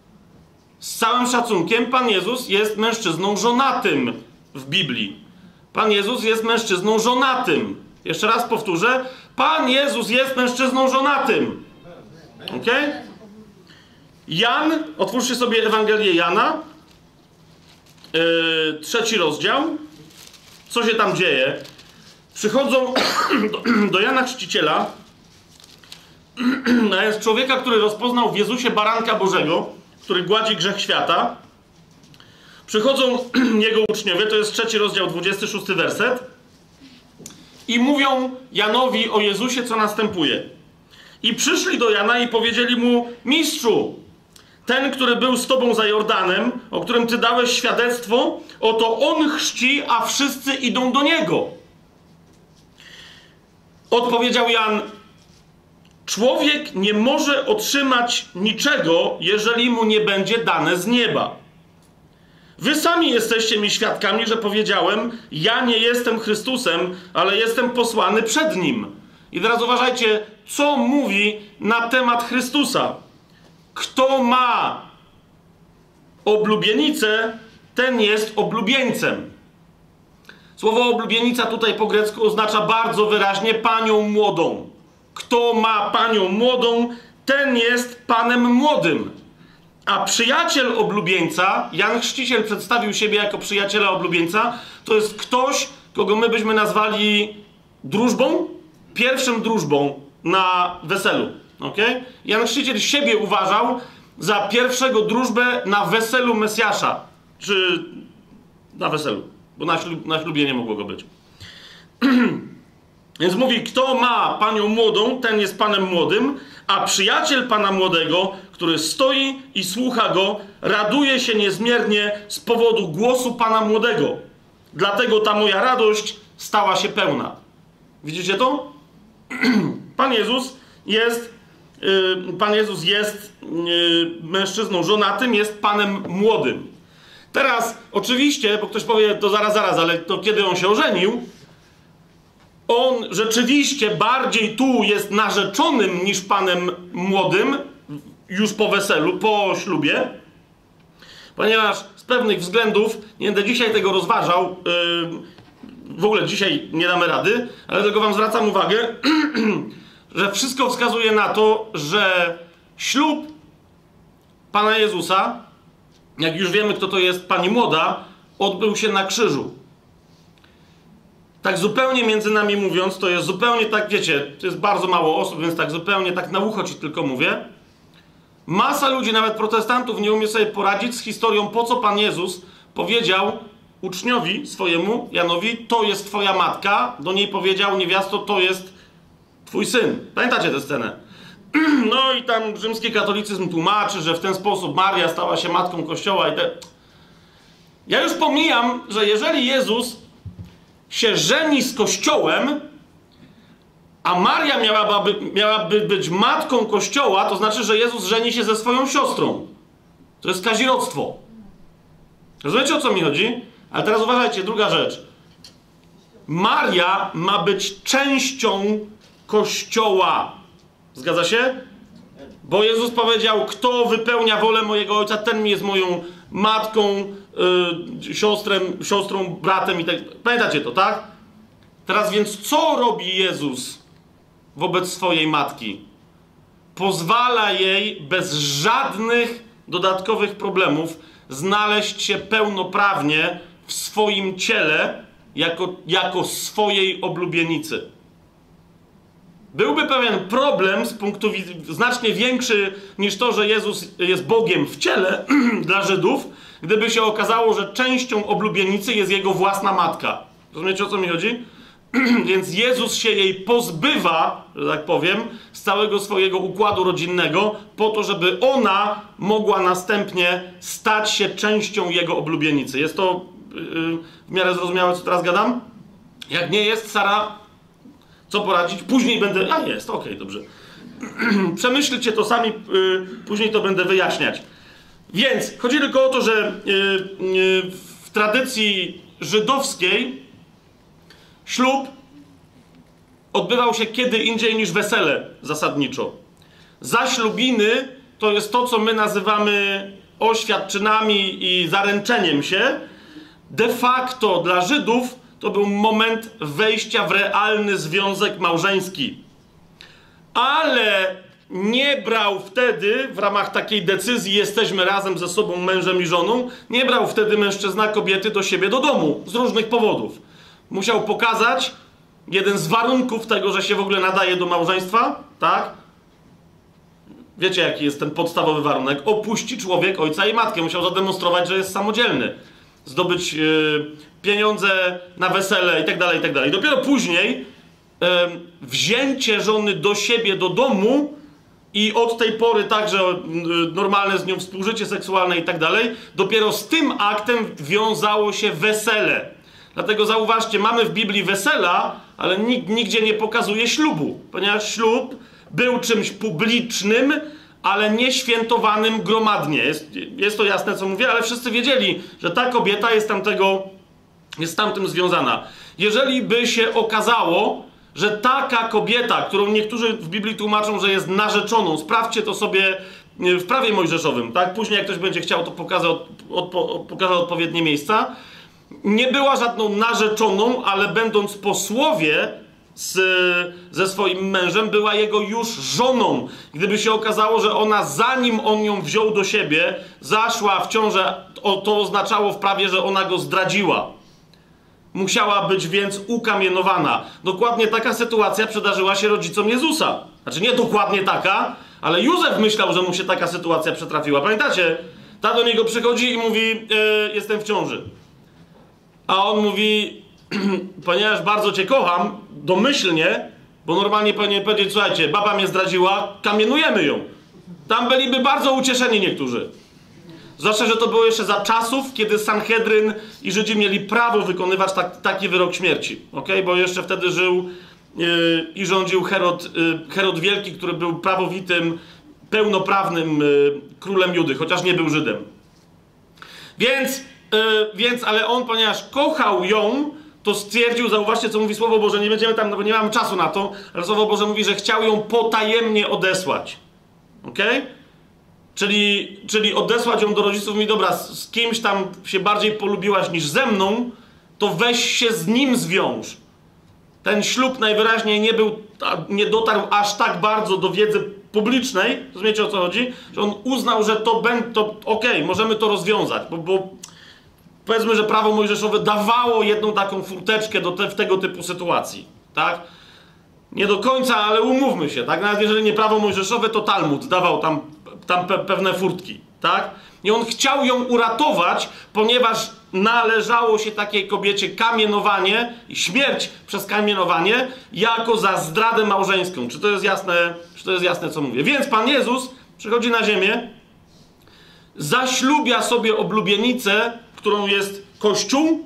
Z całym szacunkiem, Pan Jezus jest mężczyzną żonatym w Biblii. Pan Jezus jest mężczyzną żonatym. Jeszcze raz powtórzę. Pan Jezus jest mężczyzną żonatym. Ok? Jan, otwórzcie sobie Ewangelię Jana. Yy, trzeci rozdział. Co się tam dzieje? Przychodzą do, do Jana Chrzciciela, a jest człowieka, który rozpoznał w Jezusie baranka Bożego, który gładzi grzech świata. Przychodzą jego uczniowie, to jest trzeci rozdział, dwudziesty szósty werset, i mówią Janowi o Jezusie, co następuje. I przyszli do Jana i powiedzieli mu: mistrzu, ten, który był z tobą za Jordanem, o którym ty dałeś świadectwo, oto on chrzci, a wszyscy idą do niego. Odpowiedział Jan: człowiek nie może otrzymać niczego, jeżeli mu nie będzie dane z nieba. Wy sami jesteście mi świadkami, że powiedziałem: ja nie jestem Chrystusem, ale jestem posłany przed nim. I teraz uważajcie, co mówi na temat Chrystusa. Kto ma oblubienicę, ten jest oblubieńcem. Słowo oblubienica tutaj po grecku oznacza bardzo wyraźnie panią młodą. Kto ma panią młodą, ten jest panem młodym. A przyjaciel oblubieńca, Jan Chrzciciel przedstawił siebie jako przyjaciela oblubieńca, to jest ktoś, kogo my byśmy nazwali drużbą, pierwszym drużbą na weselu. Okay? Jan Chrzciciel siebie uważał za pierwszego drużbę na weselu Mesjasza. Czy na weselu, bo na, ślub, na ślubie nie mogło go być. Więc mówi, kto ma panią młodą, ten jest panem młodym, a przyjaciel pana młodego, który stoi i słucha go, raduje się niezmiernie z powodu głosu pana młodego. Dlatego ta moja radość stała się pełna. Widzicie to? Pan Jezus jest, yy, Pan Jezus jest yy, mężczyzną żonatym, jest panem młodym. Teraz oczywiście, bo ktoś powie, to zaraz, zaraz, ale to kiedy on się ożenił? On rzeczywiście bardziej tu jest narzeczonym niż panem młodym, już po weselu, po ślubie, ponieważ z pewnych względów, nie będę dzisiaj tego rozważał, yy, w ogóle dzisiaj nie damy rady, ale tylko wam zwracam uwagę, że wszystko wskazuje na to, że ślub Pana Jezusa, jak już wiemy, kto to jest pani młoda, odbył się na krzyżu. Tak zupełnie między nami mówiąc, to jest zupełnie tak, wiecie, to jest bardzo mało osób, więc tak zupełnie tak na ucho ci tylko mówię. Masa ludzi, nawet protestantów, nie umie sobie poradzić z historią, po co Pan Jezus powiedział uczniowi swojemu, Janowi, to jest twoja matka, do niej powiedział, niewiasto, to jest twój syn. Pamiętacie tę scenę? No i tam rzymski katolicyzm tłumaczy, że w ten sposób Maria stała się matką Kościoła i te... Ja już pomijam, że jeżeli Jezus się żeni z Kościołem, a Maria miałaby, miałaby być matką Kościoła, to znaczy, że Jezus żeni się ze swoją siostrą. To jest kazirodztwo. Rozumiecie, o co mi chodzi? Ale teraz uważajcie, druga rzecz. Maria ma być częścią Kościoła. Zgadza się? Bo Jezus powiedział, kto wypełnia wolę mojego Ojca, ten jest moją matką, yy, siostrem, siostrą, bratem i tak. Pamiętacie to, tak? Teraz więc co robi Jezus wobec swojej matki? Pozwala jej bez żadnych dodatkowych problemów znaleźć się pełnoprawnie w swoim ciele jako, jako swojej oblubienicy. Byłby pewien problem z punktu widzenia znacznie większy niż to, że Jezus jest Bogiem w ciele dla Żydów, gdyby się okazało, że częścią oblubienicy jest jego własna matka. Rozumiecie, o co mi chodzi? Więc Jezus się jej pozbywa, że tak powiem, z całego swojego układu rodzinnego po to, żeby ona mogła następnie stać się częścią jego oblubienicy. Jest to yy, w miarę zrozumiałe, co teraz gadam? Jak nie jest, Sara... Co poradzić? Później będę... A jest, okej, okay, dobrze. Przemyślcie to sami, yy, później to będę wyjaśniać. Więc chodzi tylko o to, że yy, yy, w tradycji żydowskiej ślub odbywał się kiedy indziej niż wesele zasadniczo. Zaślubiny to jest to, co my nazywamy oświadczynami i zaręczeniem się. De facto dla Żydów to był moment wejścia w realny związek małżeński. Ale nie brał wtedy, w ramach takiej decyzji jesteśmy razem ze sobą, mężem i żoną, nie brał wtedy mężczyzna kobiety do siebie do domu, z różnych powodów. Musiał pokazać jeden z warunków tego, że się w ogóle nadaje do małżeństwa, tak? Wiecie, jaki jest ten podstawowy warunek? Opuści człowiek ojca i matkę. Musiał zademonstrować, że jest samodzielny. zdobyć yy, pieniądze na wesele i tak dalej, i tak dalej. Dopiero później yy, wzięcie żony do siebie, do domu i od tej pory także yy, normalne z nią współżycie seksualne i tak dalej, dopiero z tym aktem wiązało się wesele. Dlatego zauważcie, mamy w Biblii wesela, ale nikt nigdzie nie pokazuje ślubu, ponieważ ślub był czymś publicznym, ale nie świętowanym gromadnie. Jest, jest to jasne, co mówię, ale wszyscy wiedzieli, że ta kobieta jest tamtego, jest z tamtym związana. Jeżeli by się okazało, że taka kobieta, którą niektórzy w Biblii tłumaczą, że jest narzeczoną, sprawdźcie to sobie w prawie mojżeszowym, tak? Później jak ktoś będzie chciał, to pokaże, od, odpo, pokaże odpowiednie miejsca. Nie była żadną narzeczoną, ale będąc po słowie z, ze swoim mężem, była jego już żoną. Gdyby się okazało, że ona, zanim on ją wziął do siebie, zaszła w ciążę, to, to oznaczało w prawie, że ona go zdradziła. Musiała być więc ukamienowana. Dokładnie taka sytuacja przydarzyła się rodzicom Jezusa. Znaczy nie dokładnie taka, ale Józef myślał, że mu się taka sytuacja przytrafiła. Pamiętacie? Ta do niego przychodzi i mówi, e, jestem w ciąży. A on mówi, ponieważ bardzo cię kocham, domyślnie, bo normalnie powinien powiedzieć, słuchajcie, baba mnie zdradziła, kamienujemy ją. Tam byliby bardzo ucieszeni niektórzy. Zwłaszcza, że to było jeszcze za czasów, kiedy Sanhedryn i Żydzi mieli prawo wykonywać tak, taki wyrok śmierci. Okay? Bo jeszcze wtedy żył yy, i rządził Herod, yy, Herod Wielki, który był prawowitym, pełnoprawnym yy, królem Judy, chociaż nie był Żydem. Więc, yy, więc, ale on, ponieważ kochał ją, to stwierdził, zauważcie, co mówi Słowo Boże, nie będziemy tam, no bo nie mamy czasu na to, ale Słowo Boże mówi, że chciał ją potajemnie odesłać. Okej? Okay? Czyli, czyli odesłać ją do rodziców, mi dobra, z, z kimś tam się bardziej polubiłaś niż ze mną, to weź się z nim zwiąż. Ten ślub najwyraźniej nie był, nie dotarł aż tak bardzo do wiedzy publicznej, rozumiecie, o co chodzi? Że on uznał, że to będzie, to okej, okay, możemy to rozwiązać, bo, bo powiedzmy, że prawo mojżeszowe dawało jedną taką furteczkę do te, w tego typu sytuacji, tak? Nie do końca, ale umówmy się, tak? Nawet jeżeli nie prawo mojżeszowe, to Talmud dawał tam tam pe pewne furtki, tak? I on chciał ją uratować, ponieważ należało się takiej kobiecie kamienowanie i śmierć przez kamienowanie jako za zdradę małżeńską. Czy to jest jasne, czy to jest jasne, co mówię? Więc Pan Jezus przychodzi na ziemię, zaślubia sobie oblubienicę, którą jest Kościół,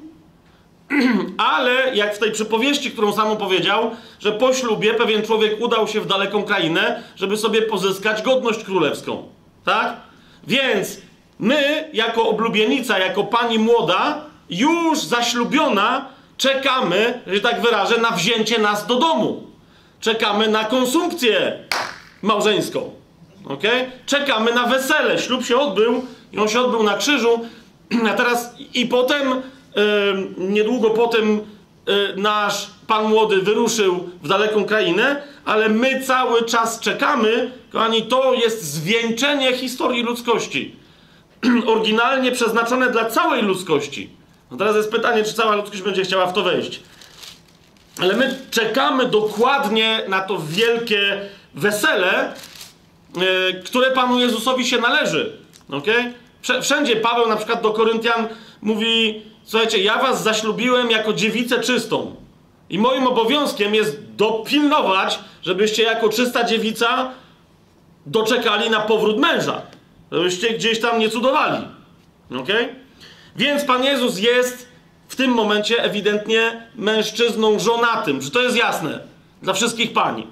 ale jak w tej przypowieści, którą sam opowiedział, że po ślubie pewien człowiek udał się w daleką krainę, żeby sobie pozyskać godność królewską. Tak? Więc my, jako oblubienica, jako pani młoda, już zaślubiona, czekamy, że tak wyrażę, na wzięcie nas do domu. Czekamy na konsumpcję małżeńską. Okay? Czekamy na wesele. Ślub się odbył i on się odbył na krzyżu. A teraz i potem... Yy, niedługo potem yy, nasz Pan Młody wyruszył w daleką krainę, ale my cały czas czekamy, kochani, to jest zwieńczenie historii ludzkości. Oryginalnie przeznaczone dla całej ludzkości. No teraz jest pytanie, czy cała ludzkość będzie chciała w to wejść. Ale my czekamy dokładnie na to wielkie wesele, yy, które Panu Jezusowi się należy. Okay? Wszędzie Paweł na przykład do Koryntian mówi: słuchajcie, ja was zaślubiłem jako dziewicę czystą. I moim obowiązkiem jest dopilnować, żebyście jako czysta dziewica doczekali na powrót męża. Żebyście gdzieś tam nie cudowali. Okay? Więc Pan Jezus jest w tym momencie ewidentnie mężczyzną żonatym. Czy to jest jasne? Dla wszystkich pań.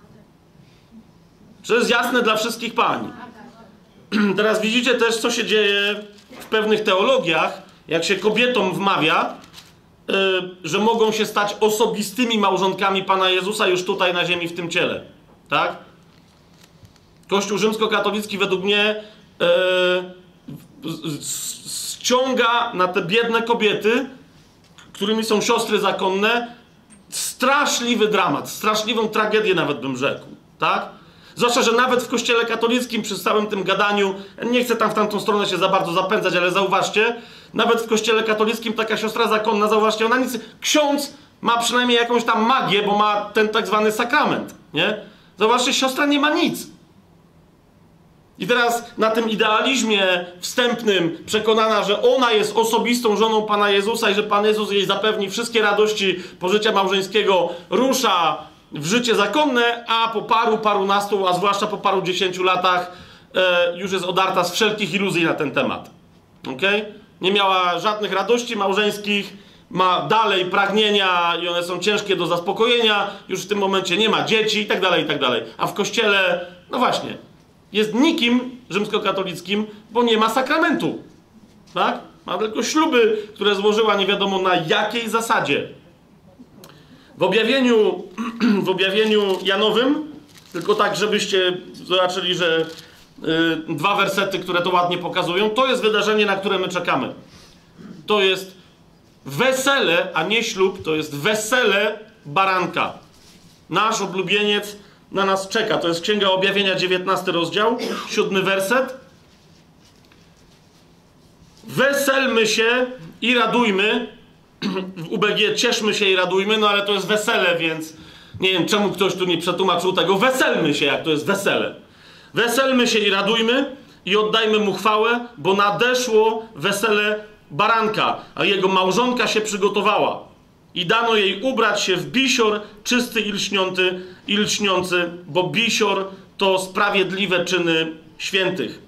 Czy to jest jasne dla wszystkich pań? Teraz widzicie też, co się dzieje w pewnych teologiach, jak się kobietom wmawia, yy, że mogą się stać osobistymi małżonkami Pana Jezusa już tutaj na ziemi, w tym ciele. Tak? Kościół rzymskokatolicki według mnie yy, ściąga na te biedne kobiety, którymi są siostry zakonne, straszliwy dramat, straszliwą tragedię nawet bym rzekł. Tak? Zwłaszcza, że nawet w kościele katolickim przy całym tym gadaniu, nie chcę tam w tamtą stronę się za bardzo zapędzać, ale zauważcie, nawet w kościele katolickim taka siostra zakonna, zauważcie, ona nic, ksiądz ma przynajmniej jakąś tam magię, bo ma ten tak zwany sakrament, nie? Zauważcie, siostra nie ma nic. I teraz na tym idealizmie wstępnym, przekonana, że ona jest osobistą żoną Pana Jezusa i że Pan Jezus jej zapewni wszystkie radości pożycia małżeńskiego, rusza w życie zakonne, a po paru, parunastu, a zwłaszcza po paru dziesięciu latach e, już jest odarta z wszelkich iluzji na ten temat. Okay? Nie miała żadnych radości małżeńskich, ma dalej pragnienia i one są ciężkie do zaspokojenia, już w tym momencie nie ma dzieci i tak dalej, i tak dalej. A w kościele, no właśnie, jest nikim rzymskokatolickim, bo nie ma sakramentu. Tak? Ma tylko śluby, które złożyła nie wiadomo na jakiej zasadzie. W objawieniu, w objawieniu Janowym, tylko tak, żebyście zobaczyli, że yy, dwa wersety, które to ładnie pokazują, to jest wydarzenie, na które my czekamy. To jest wesele, a nie ślub, to jest wesele baranka. Nasz oblubieniec na nas czeka. To jest Księga Objawienia, dziewiętnasty rozdział, siódmy werset. Weselmy się i radujmy. W U B G cieszmy się i radujmy, no ale to jest wesele, więc nie wiem, czemu ktoś tu nie przetłumaczył tego. Weselmy się, jak to jest wesele. Weselmy się i radujmy i oddajmy mu chwałę, bo nadeszło wesele baranka, a jego małżonka się przygotowała. I dano jej ubrać się w bisior czysty i lśniący, i lśniący, bo bisior to sprawiedliwe czyny świętych.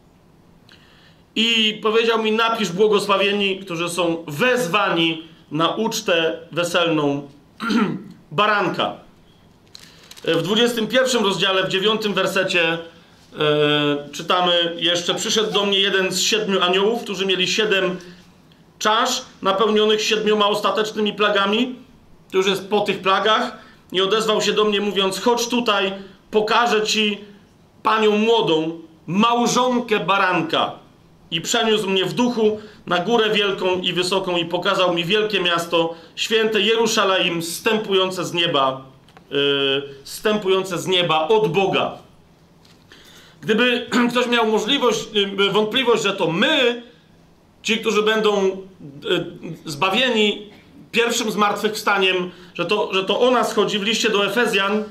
I powiedział mi, napisz błogosławieni, którzy są wezwani na ucztę weselną baranka. W dwudziestym pierwszym rozdziale, w dziewiątym wersecie yy, czytamy jeszcze: przyszedł do mnie jeden z siedmiu aniołów, którzy mieli siedem czasz napełnionych siedmioma ostatecznymi plagami. To już jest po tych plagach. I odezwał się do mnie, mówiąc: chodź tutaj, pokażę ci panią młodą, małżonkę baranka. I przeniósł mnie w duchu na górę wielką i wysoką i pokazał mi wielkie miasto, święte Jerusalem, zstępujące z nieba, yy, zstępujące z nieba od Boga. Gdyby ktoś miał możliwość, yy, wątpliwość, że to my, ci, którzy będą yy, zbawieni pierwszym zmartwychwstaniem, że to, że to o nas chodzi, w liście do Efezjan,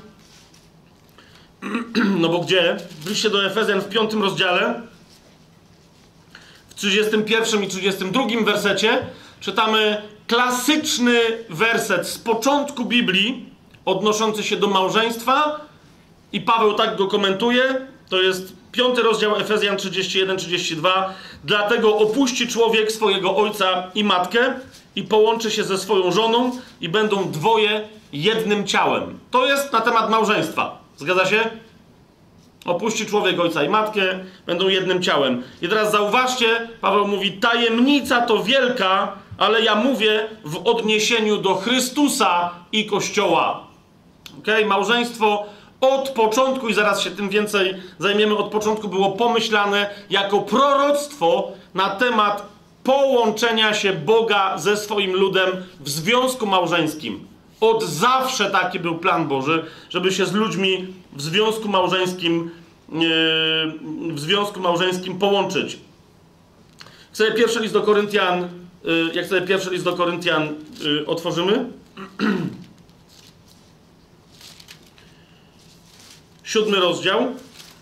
no bo gdzie? W liście do Efezjan w piątym rozdziale, w trzydziestym pierwszym i trzydziestym drugim wersecie czytamy klasyczny werset z początku Biblii odnoszący się do małżeństwa i Paweł tak go komentuje. To jest piąty rozdział Efezjan trzydziesty jeden trzydzieści dwa. Dlatego opuści człowiek swojego ojca i matkę i połączy się ze swoją żoną i będą dwoje jednym ciałem. To jest na temat małżeństwa. Zgadza się? Opuści człowiek ojca i matkę, będą jednym ciałem. I teraz zauważcie, Paweł mówi, tajemnica to wielka, ale ja mówię w odniesieniu do Chrystusa i Kościoła. Okay? Małżeństwo od początku, i zaraz się tym więcej zajmiemy, od początku było pomyślane jako proroctwo na temat połączenia się Boga ze swoim ludem w związku małżeńskim. Od zawsze taki był plan Boży, żeby się z ludźmi w związku małżeńskim, yy, w związku małżeńskim połączyć. Jak sobie pierwszy list do Koryntian, yy, jak sobie pierwszy list do Koryntian yy, otworzymy. Siódmy rozdział.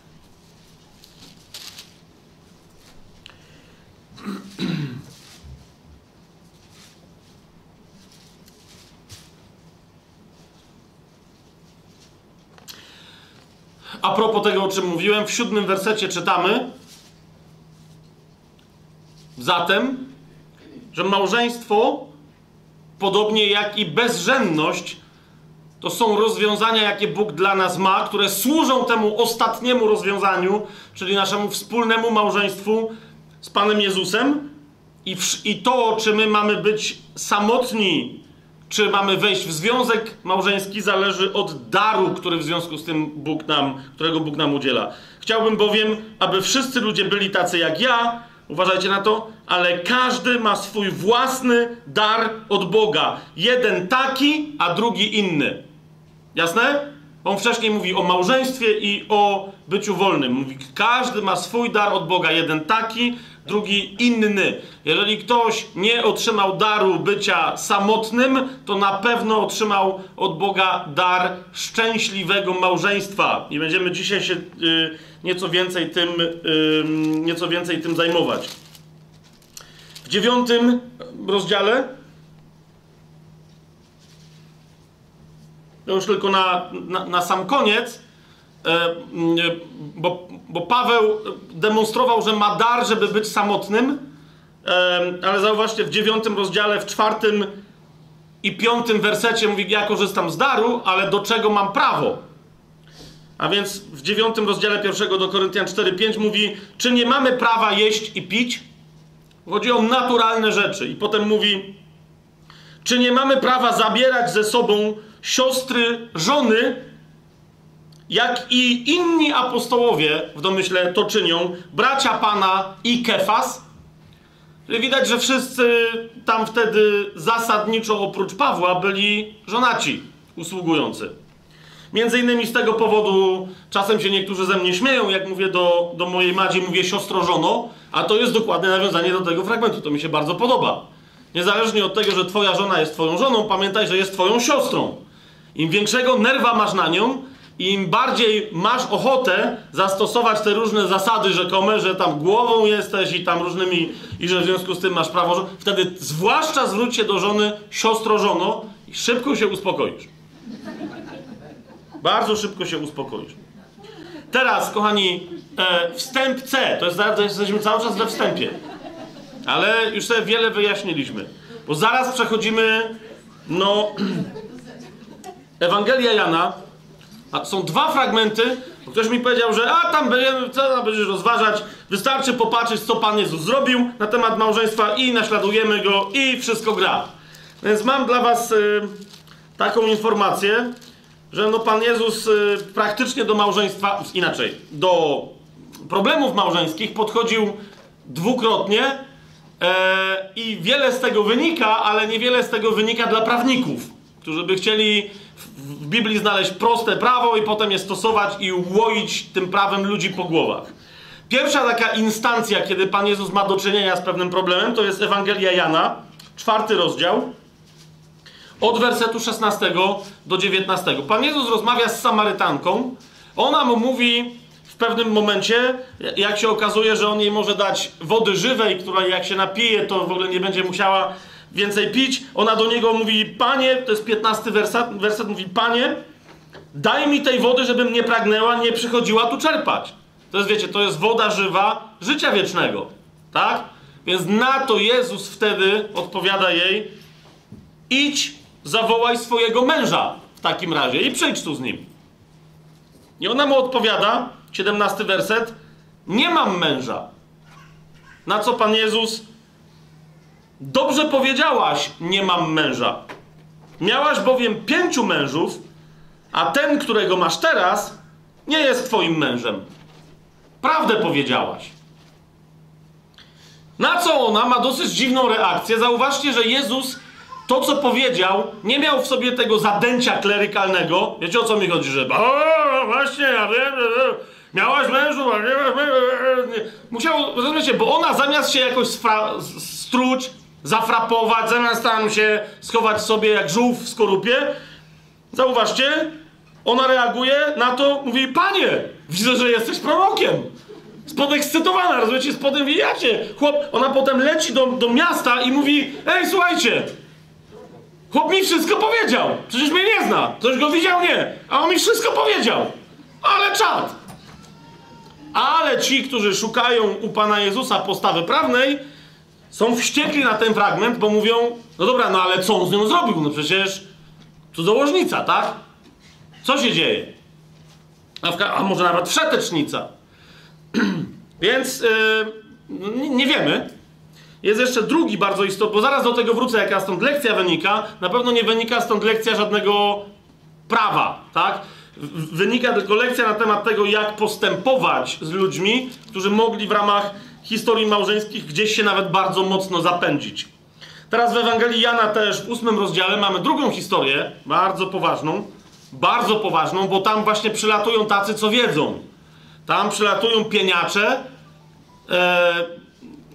A propos tego, o czym mówiłem, w siódmym wersecie czytamy: zatem, że małżeństwo, podobnie jak i bezżenność, to są rozwiązania, jakie Bóg dla nas ma, które służą temu ostatniemu rozwiązaniu, czyli naszemu wspólnemu małżeństwu z Panem Jezusem. I, w, i to, czy my mamy być samotni, czy mamy wejść w związek małżeński, zależy od daru, który w związku z tym Bóg nam, którego Bóg nam udziela. Chciałbym bowiem, aby wszyscy ludzie byli tacy jak ja, uważajcie na to, ale każdy ma swój własny dar od Boga. Jeden taki, a drugi inny. Jasne? On wcześniej mówi o małżeństwie i o byciu wolnym. Mówi, każdy ma swój dar od Boga. Jeden taki, drugi inny. Jeżeli ktoś nie otrzymał daru bycia samotnym, to na pewno otrzymał od Boga dar szczęśliwego małżeństwa. I będziemy dzisiaj się y, nieco więcej tym, y, nieco więcej tym zajmować. W dziewiątym rozdziale, to już tylko na, na, na sam koniec, Bo, bo Paweł demonstrował, że ma dar, żeby być samotnym, ale zauważcie, w dziewiątym rozdziale, w czwartym i piątym wersecie mówi: ja korzystam z daru, ale do czego mam prawo? A więc w dziewiątym rozdziale pierwszego do Koryntian cztery pięć mówi: czy nie mamy prawa jeść i pić? Chodzi o naturalne rzeczy. I potem mówi: czy nie mamy prawa zabierać ze sobą siostry, żony, jak i inni apostołowie w domyśle to czynią, bracia Pana i Kefas? Czyli widać, że wszyscy tam wtedy zasadniczo oprócz Pawła byli żonaci, usługujący. Między innymi z tego powodu czasem się niektórzy ze mnie śmieją, jak mówię do, do mojej Madzi, mówię siostro żono, a to jest dokładne nawiązanie do tego fragmentu. To mi się bardzo podoba. Niezależnie od tego, że twoja żona jest twoją żoną, pamiętaj, że jest twoją siostrą. Im większego nerwa masz na nią, im bardziej masz ochotę zastosować te różne zasady rzekome, że tam głową jesteś i tam różnymi, i że w związku z tym masz prawo, wtedy zwłaszcza zwróć się do żony siostro żono i szybko się uspokoisz. Bardzo szybko się uspokoisz. Teraz, kochani, e, wstęp C. To jest, to jesteśmy cały czas we wstępie. Ale już sobie wiele wyjaśniliśmy. Bo zaraz przechodzimy, no... Ewangelia Jana. A są dwa fragmenty. Ktoś mi powiedział, że a tam będziemy, co tam będziesz rozważać, wystarczy popatrzeć, co Pan Jezus zrobił na temat małżeństwa i naśladujemy Go i wszystko gra. Więc mam dla was y, taką informację, że no Pan Jezus y, praktycznie do małżeństwa, inaczej, do problemów małżeńskich podchodził dwukrotnie y, i wiele z tego wynika, ale niewiele z tego wynika dla prawników, którzy by chcieli w Biblii znaleźć proste prawo i potem je stosować i łoić tym prawem ludzi po głowach. Pierwsza taka instancja, kiedy Pan Jezus ma do czynienia z pewnym problemem, to jest Ewangelia Jana, czwarty rozdział, od wersetu szesnastego do dziewiętnastego. Pan Jezus rozmawia z Samarytanką. Ona mu mówi w pewnym momencie, jak się okazuje, że on jej może dać wody żywej, która jak się napije, to w ogóle nie będzie musiała więcej pić. Ona do niego mówi: Panie, to jest piętnasty werset, werset mówi: Panie, daj mi tej wody, żebym nie pragnęła, nie przychodziła tu czerpać. To jest, wiecie, to jest woda żywa życia wiecznego. Tak? Więc na to Jezus wtedy odpowiada jej: idź, zawołaj swojego męża w takim razie i przyjdź tu z nim. I ona mu odpowiada, siedemnasty werset: nie mam męża. Na co Pan Jezus: dobrze powiedziałaś, nie mam męża. Miałaś bowiem pięciu mężów, a ten, którego masz teraz, nie jest twoim mężem. Prawdę powiedziałaś. Na co ona ma dosyć dziwną reakcję. Zauważcie, że Jezus to, co powiedział, nie miał w sobie tego zadęcia klerykalnego. Wiecie, o co mi chodzi? Że o, właśnie, ja wiem, miałaś mężu, a nie masz mężu. Musiał, rozumiecie, bo ona zamiast się jakoś struć, zafrapować, zamiast tam się schować sobie jak żółw w skorupie, zauważcie, ona reaguje na to, mówi: Panie, widzę, że jesteś prorokiem. Spodekscytowana, rozumiecie, spodemwijacie. Chłop, ona potem leci do, do miasta i mówi: ej, słuchajcie, chłop mi wszystko powiedział. Przecież mnie nie zna. Ktoś go widział? Nie. A on mi wszystko powiedział. Ale czad. Ale ci, którzy szukają u Pana Jezusa postawy prawnej, są wściekli na ten fragment, bo mówią: no dobra, no ale co on z nią zrobił? No przecież cudzołożnica, tak? Co się dzieje? A, a może nawet wszetecznica. Więc yy, nie wiemy. Jest jeszcze drugi bardzo istotny, bo zaraz do tego wrócę, jaka stąd lekcja wynika. Na pewno nie wynika stąd lekcja żadnego prawa, tak? Wynika tylko lekcja na temat tego, jak postępować z ludźmi, którzy mogli w ramach historii małżeńskich gdzieś się nawet bardzo mocno zapędzić. Teraz w Ewangelii Jana też w ósmym rozdziale mamy drugą historię, bardzo poważną, bardzo poważną, bo tam właśnie przylatują tacy, co wiedzą. Tam przylatują pieniacze, e,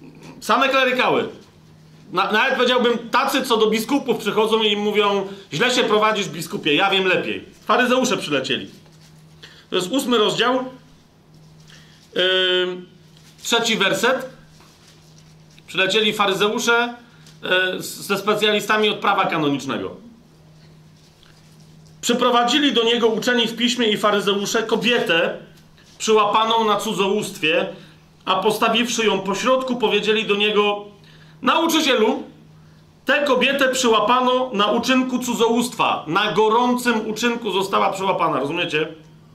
Same klerykały. Na, nawet powiedziałbym, tacy, co do biskupów przychodzą i im mówią, źle się prowadzisz, biskupie, ja wiem lepiej. Faryzeusze przylecieli. To jest ósmy rozdział, yy, trzeci werset. Przylecieli faryzeusze yy, ze specjalistami od prawa kanonicznego. Przyprowadzili do niego uczeni w piśmie i faryzeusze kobietę przyłapaną na cudzołóstwie, a postawiwszy ją pośrodku, powiedzieli do niego: nauczycielu, tę kobietę przyłapano na uczynku cudzołóstwa. Na gorącym uczynku została przyłapana, rozumiecie?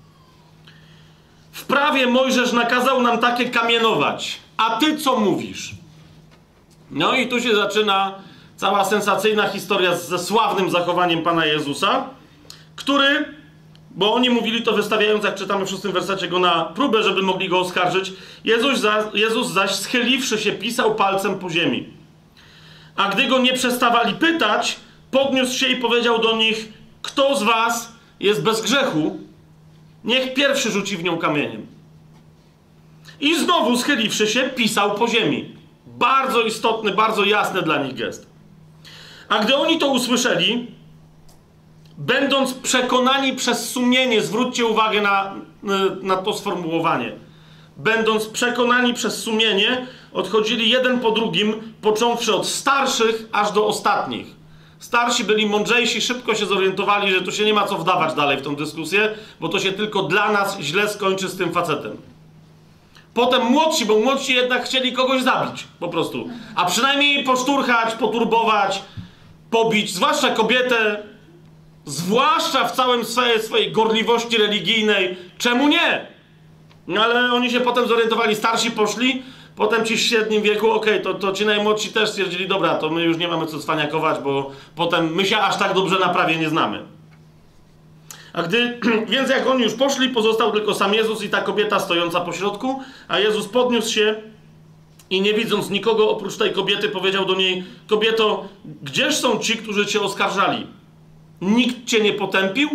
W prawie Mojżesz nakazał nam takie kamienować. A ty co mówisz? No i tu się zaczyna cała sensacyjna historia ze sławnym zachowaniem Pana Jezusa, który, bo oni mówili to wystawiając, jak czytamy w szóstym wersecie, go na próbę, żeby mogli go oskarżyć. Jezus, za, Jezus zaś, schyliwszy się, pisał palcem po ziemi. A gdy go nie przestawali pytać, podniósł się i powiedział do nich: kto z was jest bez grzechu, niech pierwszy rzuci w nią kamieniem. I znowu, schyliwszy się, pisał po ziemi. Bardzo istotny, bardzo jasny dla nich gest. A gdy oni to usłyszeli, będąc przekonani przez sumienie, zwróćcie uwagę na, na to sformułowanie, będąc przekonani przez sumienie, odchodzili jeden po drugim, począwszy od starszych aż do ostatnich. Starsi byli mądrzejsi, szybko się zorientowali, że tu się nie ma co wdawać dalej w tą dyskusję, bo to się tylko dla nas źle skończy z tym facetem. Potem młodsi, bo młodsi jednak chcieli kogoś zabić, po prostu. A przynajmniej poszturchać, poturbować, pobić, zwłaszcza kobietę, zwłaszcza w całym swojej, swojej gorliwości religijnej. Czemu nie? No ale oni się potem zorientowali, starsi poszli, potem ci w średnim wieku, okej, okay, to, to ci najmłodsi też stwierdzili, dobra, to my już nie mamy co cwaniakować, bo potem my się aż tak dobrze na prawie nie znamy. A gdy, więc jak oni już poszli, pozostał tylko sam Jezus i ta kobieta stojąca po środku, a Jezus podniósł się i nie widząc nikogo oprócz tej kobiety, powiedział do niej: kobieto, gdzież są ci, którzy cię oskarżali? Nikt cię nie potępił?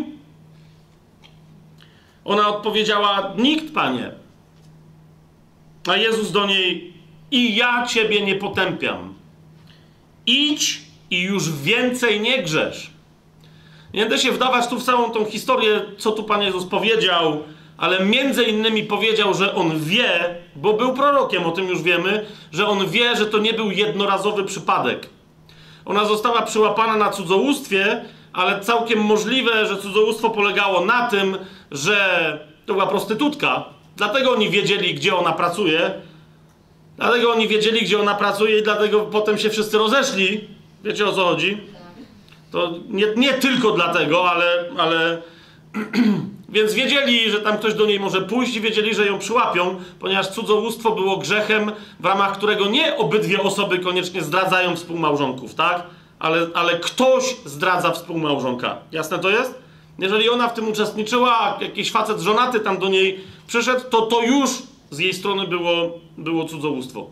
Ona odpowiedziała: nikt, Panie. A Jezus do niej: i ja ciebie nie potępiam. Idź i już więcej nie grzesz. Nie będę się wdawać tu w całą tą historię, co tu Pan Jezus powiedział, ale między innymi powiedział, że On wie, bo był prorokiem, o tym już wiemy, że On wie, że to nie był jednorazowy przypadek. Ona została przyłapana na cudzołóstwie, ale całkiem możliwe, że cudzołóstwo polegało na tym, że to była prostytutka. Dlatego oni wiedzieli, gdzie ona pracuje. Dlatego oni wiedzieli, gdzie ona pracuje i dlatego potem się wszyscy rozeszli. Wiecie, o co chodzi? To nie, nie tylko dlatego, ale... ale więc wiedzieli, że tam ktoś do niej może pójść i wiedzieli, że ją przyłapią, ponieważ cudzołóstwo było grzechem, w ramach którego nie obydwie osoby koniecznie zdradzają współmałżonków, tak? Ale, ale ktoś zdradza współmałżonka. Jasne to jest? Jeżeli ona w tym uczestniczyła, a jakiś facet żonaty tam do niej przyszedł, to to już z jej strony było, było cudzołóstwo.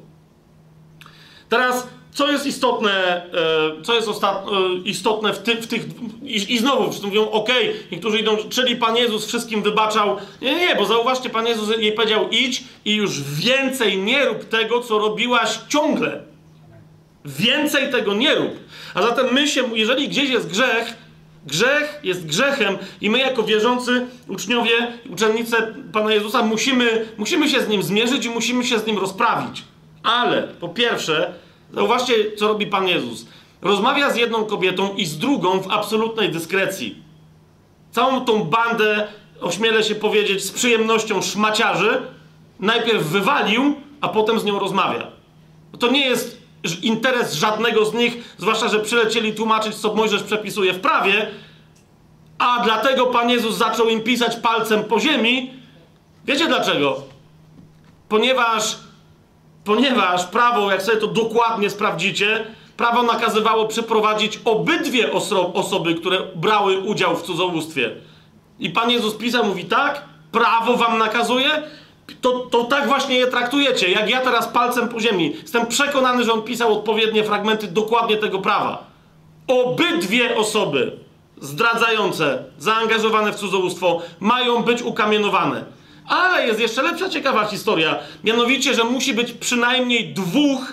Teraz, co jest istotne, co jest osta- istotne w, ty, w tych... I, i znowu wszyscy mówią, okej, okay, niektórzy idą, czyli Pan Jezus wszystkim wybaczał. Nie, nie, bo zauważcie, Pan Jezus jej powiedział: idź i już więcej nie rób tego, co robiłaś ciągle. Więcej tego nie rób. A zatem my się, jeżeli gdzieś jest grzech, grzech jest grzechem i my jako wierzący uczniowie, uczennice Pana Jezusa musimy, musimy się z nim zmierzyć i musimy się z nim rozprawić. Ale po pierwsze, zauważcie, co robi Pan Jezus. Rozmawia z jedną kobietą i z drugą w absolutnej dyskrecji. Całą tą bandę, ośmielę się powiedzieć, z przyjemnością szmaciarzy najpierw wywalił, a potem z nią rozmawia. To nie jest interes żadnego z nich, zwłaszcza że przylecieli tłumaczyć, co Mojżesz przepisuje w prawie, a dlatego Pan Jezus zaczął im pisać palcem po ziemi. Wiecie dlaczego? Ponieważ, ponieważ prawo, jak sobie to dokładnie sprawdzicie, prawo nakazywało przyprowadzić obydwie oso- osoby, które brały udział w cudzołóstwie. I Pan Jezus pisał, mówi: tak, prawo wam nakazuje, To, to tak właśnie je traktujecie, jak ja teraz palcem po ziemi. Jestem przekonany, że on pisał odpowiednie fragmenty dokładnie tego prawa. Obydwie osoby zdradzające, zaangażowane w cudzołóstwo mają być ukamienowane. Ale jest jeszcze lepsza, ciekawa historia. Mianowicie, że musi być przynajmniej dwóch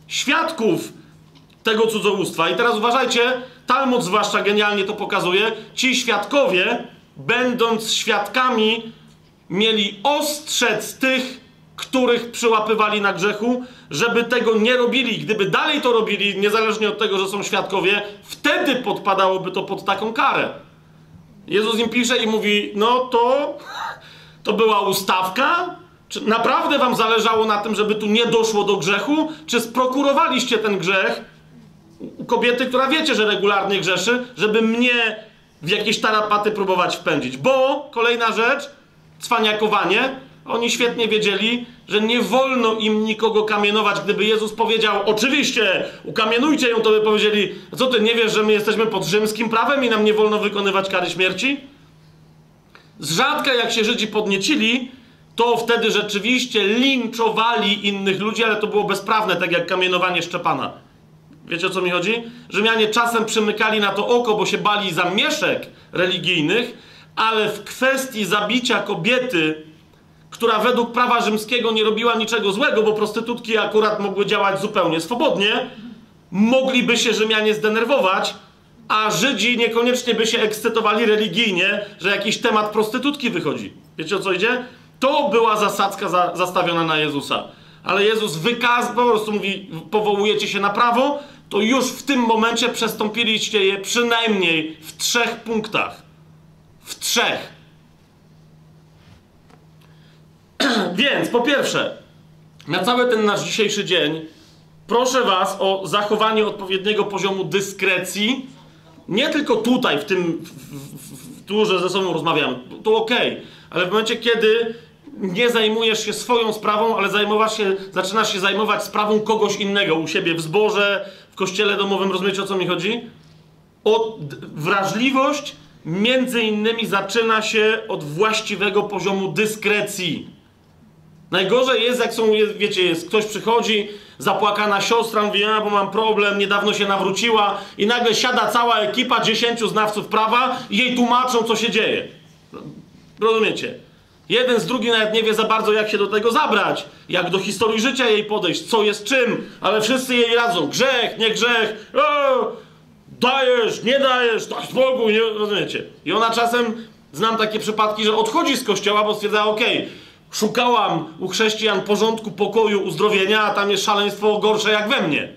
świadków tego cudzołóstwa. I teraz uważajcie, Talmud zwłaszcza genialnie to pokazuje. Ci świadkowie, będąc świadkami, mieli ostrzec tych, których przyłapywali na grzechu, żeby tego nie robili. Gdyby dalej to robili, niezależnie od tego, że są świadkowie, wtedy podpadałoby to pod taką karę. Jezus im pisze i mówi, no to, to była ustawka? Czy naprawdę wam zależało na tym, żeby tu nie doszło do grzechu? Czy sprokurowaliście ten grzech u kobiety, która wiecie, że regularnie grzeszy, żeby mnie w jakieś tarapaty próbować wpędzić? Bo, kolejna rzecz, cwaniakowanie, oni świetnie wiedzieli, że nie wolno im nikogo kamienować. Gdyby Jezus powiedział, oczywiście, ukamienujcie ją, to by powiedzieli, co ty, nie wiesz, że my jesteśmy pod rzymskim prawem i nam nie wolno wykonywać kary śmierci? Z rzadka jak się Żydzi podniecili, to wtedy rzeczywiście linczowali innych ludzi, ale to było bezprawne, tak jak kamienowanie Szczepana. Wiecie, o co mi chodzi? Rzymianie czasem przymykali na to oko, bo się bali zamieszek religijnych, ale w kwestii zabicia kobiety, która według prawa rzymskiego nie robiła niczego złego, bo prostytutki akurat mogły działać zupełnie swobodnie, mogliby się Rzymianie zdenerwować, a Żydzi niekoniecznie by się ekscytowali religijnie, że jakiś temat prostytutki wychodzi. Wiecie, o co idzie? To była zasadzka za, zastawiona na Jezusa. Ale Jezus wykaz, po prostu mówi, powołujecie się na prawo, to już w tym momencie przestąpiliście je przynajmniej w trzech punktach. W trzech. Więc, po pierwsze, na cały ten nasz dzisiejszy dzień proszę was o zachowanie odpowiedniego poziomu dyskrecji. Nie tylko tutaj, w tym, w, w, w, tu, że ze sobą rozmawiamy, to okej, okay. Ale w momencie, kiedy nie zajmujesz się swoją sprawą, ale zajmowasz się, zaczynasz się zajmować sprawą kogoś innego u siebie w zborze, w kościele domowym, rozumiecie, o co mi chodzi? O wrażliwość między innymi zaczyna się od właściwego poziomu dyskrecji. Najgorzej jest, jak są, wiecie, jest, ktoś przychodzi, zapłakana siostra, mówi, a, bo mam problem, niedawno się nawróciła i nagle siada cała ekipa dziesięciu znawców prawa i jej tłumaczą, co się dzieje. Rozumiecie? Jeden z drugim nawet nie wie za bardzo, jak się do tego zabrać, jak do historii życia jej podejść, co jest czym, ale wszyscy jej radzą. Grzech, nie grzech, o, dajesz, nie dajesz, tak Bogu, nie, rozumiecie? I ona czasem, znam takie przypadki, że odchodzi z kościoła, bo stwierdza, okej, okay, szukałam u chrześcijan porządku, pokoju, uzdrowienia, a tam jest szaleństwo gorsze jak we mnie.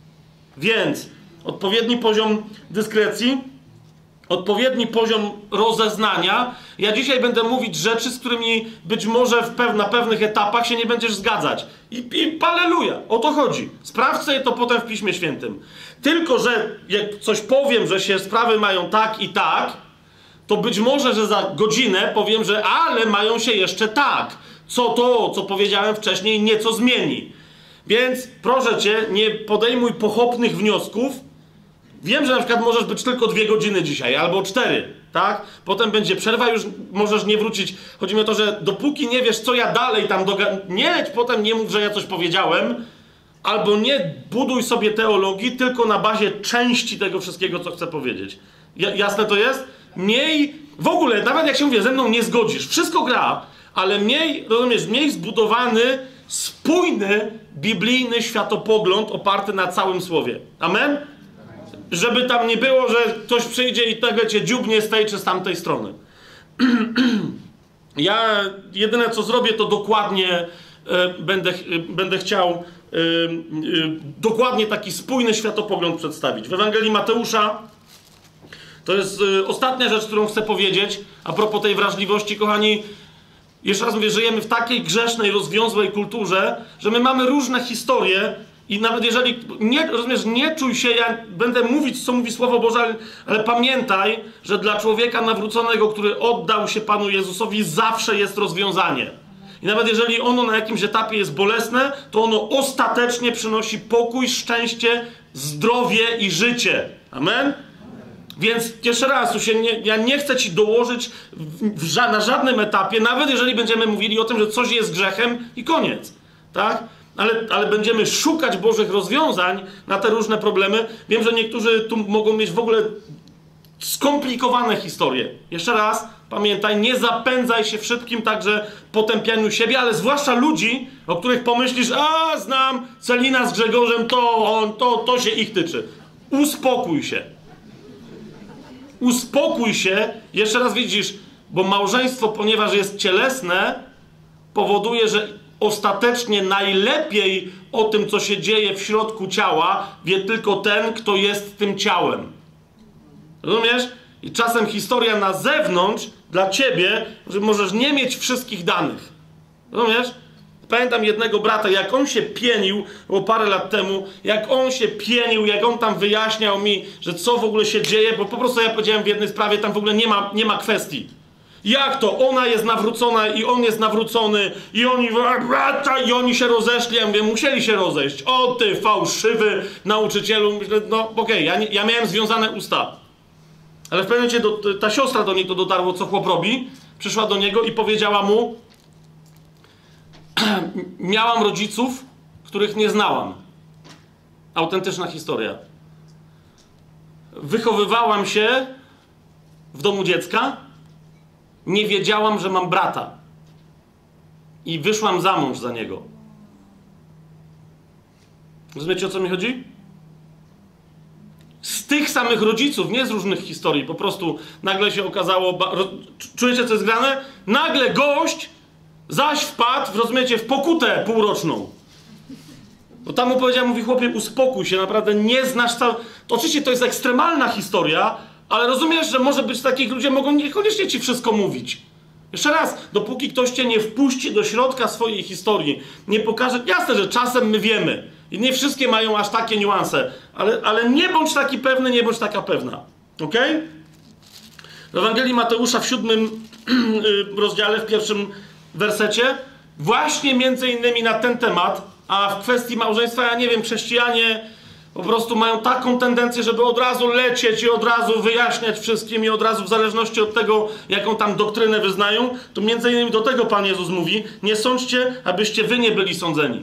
Więc odpowiedni poziom dyskrecji, odpowiedni poziom rozeznania. Ja dzisiaj będę mówić rzeczy, z którymi być może w pew na pewnych etapach się nie będziesz zgadzać. I, i halleluja, o to chodzi. Sprawdź sobie to potem w Piśmie Świętym. Tylko, że jak coś powiem, że się sprawy mają tak i tak, to być może, że za godzinę powiem, że ale mają się jeszcze tak. Co to, co powiedziałem wcześniej, nieco zmieni. Więc proszę cię, nie podejmuj pochopnych wniosków. Wiem, że na przykład możesz być tylko dwie godziny dzisiaj, albo cztery, tak? Potem będzie przerwa, już możesz nie wrócić. Chodzi mi o to, że dopóki nie wiesz, co ja dalej tam doga... Nie, potem nie mów, że ja coś powiedziałem, albo nie buduj sobie teologii tylko na bazie części tego wszystkiego, co chcę powiedzieć. Ja, jasne to jest? Miej, w ogóle, nawet jak się mówię, ze mną nie zgodzisz, wszystko gra, ale miej, rozumiesz, miej zbudowany, spójny, biblijny światopogląd oparty na całym słowie. Amen? Żeby tam nie było, że ktoś przyjdzie i nagle cię dziubnie z tej czy z tamtej strony. Ja jedyne co zrobię, to dokładnie e, będę, e, będę chciał e, e, dokładnie taki spójny światopogląd przedstawić. W Ewangelii Mateusza to jest e, ostatnia rzecz, którą chcę powiedzieć a propos tej wrażliwości, kochani. Jeszcze raz mówię, żyjemy w takiej grzesznej, rozwiązłej kulturze, że my mamy różne historie i nawet jeżeli, nie, rozumiesz, nie czuj się, ja będę mówić, co mówi Słowo Boże, ale, ale pamiętaj, że dla człowieka nawróconego, który oddał się Panu Jezusowi, zawsze jest rozwiązanie. I nawet jeżeli ono na jakimś etapie jest bolesne, to ono ostatecznie przynosi pokój, szczęście, zdrowie i życie. Amen? Więc jeszcze raz, tu się nie, ja nie chcę ci dołożyć w, w ża na żadnym etapie, nawet jeżeli będziemy mówili o tym, że coś jest grzechem i koniec. Tak? Ale, ale będziemy szukać Bożych rozwiązań na te różne problemy. Wiem, że niektórzy tu mogą mieć w ogóle skomplikowane historie. Jeszcze raz, Pamiętaj, nie zapędzaj się w szybkim także potępianiu siebie, ale zwłaszcza ludzi, o których pomyślisz, a znam Celina z Grzegorzem, to on, to, to się ich tyczy. Uspokój się. Uspokój się, jeszcze raz widzisz, bo małżeństwo, ponieważ jest cielesne, powoduje, że ostatecznie najlepiej o tym, co się dzieje w środku ciała, wie tylko ten, kto jest tym ciałem. Rozumiesz? I czasem historia na zewnątrz dla ciebie, że możesz nie mieć wszystkich danych. Rozumiesz? Pamiętam jednego brata, jak on się pienił, było parę lat temu, jak on się pienił, jak on tam wyjaśniał mi, że co w ogóle się dzieje, bo po prostu ja powiedziałem w jednej sprawie, tam w ogóle nie ma, nie ma kwestii. Jak to? Ona jest nawrócona i on jest nawrócony i oni, i oni się rozeszli. Ja mówię, musieli się rozejść. O ty fałszywy nauczycielu. Myślę, no okej, okay, ja, ja miałem związane usta. Ale w pewnym momencie do, ta siostra do niej to dotarło, co chłop robi. Przyszła do niego i powiedziała mu, miałam rodziców, których nie znałam. Autentyczna historia. Wychowywałam się w domu dziecka. Nie wiedziałam, że mam brata. I wyszłam za mąż za niego. Rozumiecie, o co mi chodzi? Z tych samych rodziców, nie z różnych historii. Po prostu nagle się okazało... Czujecie, co jest grane? Nagle gość zaś wpadł, rozumiecie, w pokutę półroczną. Bo tam mu powiedział, mówi, chłopie, uspokój się, naprawdę nie znasz całe... To oczywiście to jest ekstremalna historia, ale rozumiesz, że może być takich ludzie, mogą niekoniecznie ci wszystko mówić. Jeszcze raz, dopóki ktoś cię nie wpuści do środka swojej historii, nie pokaże... Jasne, że czasem my wiemy. I nie wszystkie mają aż takie niuanse. Ale, ale nie bądź taki pewny, nie bądź taka pewna. Okej? Okay? W Ewangelii Mateusza w siódmym rozdziale, w pierwszym wersecie, właśnie między innymi na ten temat, a w kwestii małżeństwa, ja nie wiem, chrześcijanie po prostu mają taką tendencję, żeby od razu lecieć i od razu wyjaśniać wszystkim i od razu w zależności od tego, jaką tam doktrynę wyznają, to między innymi do tego Pan Jezus mówi, nie sądźcie, abyście wy nie byli sądzeni.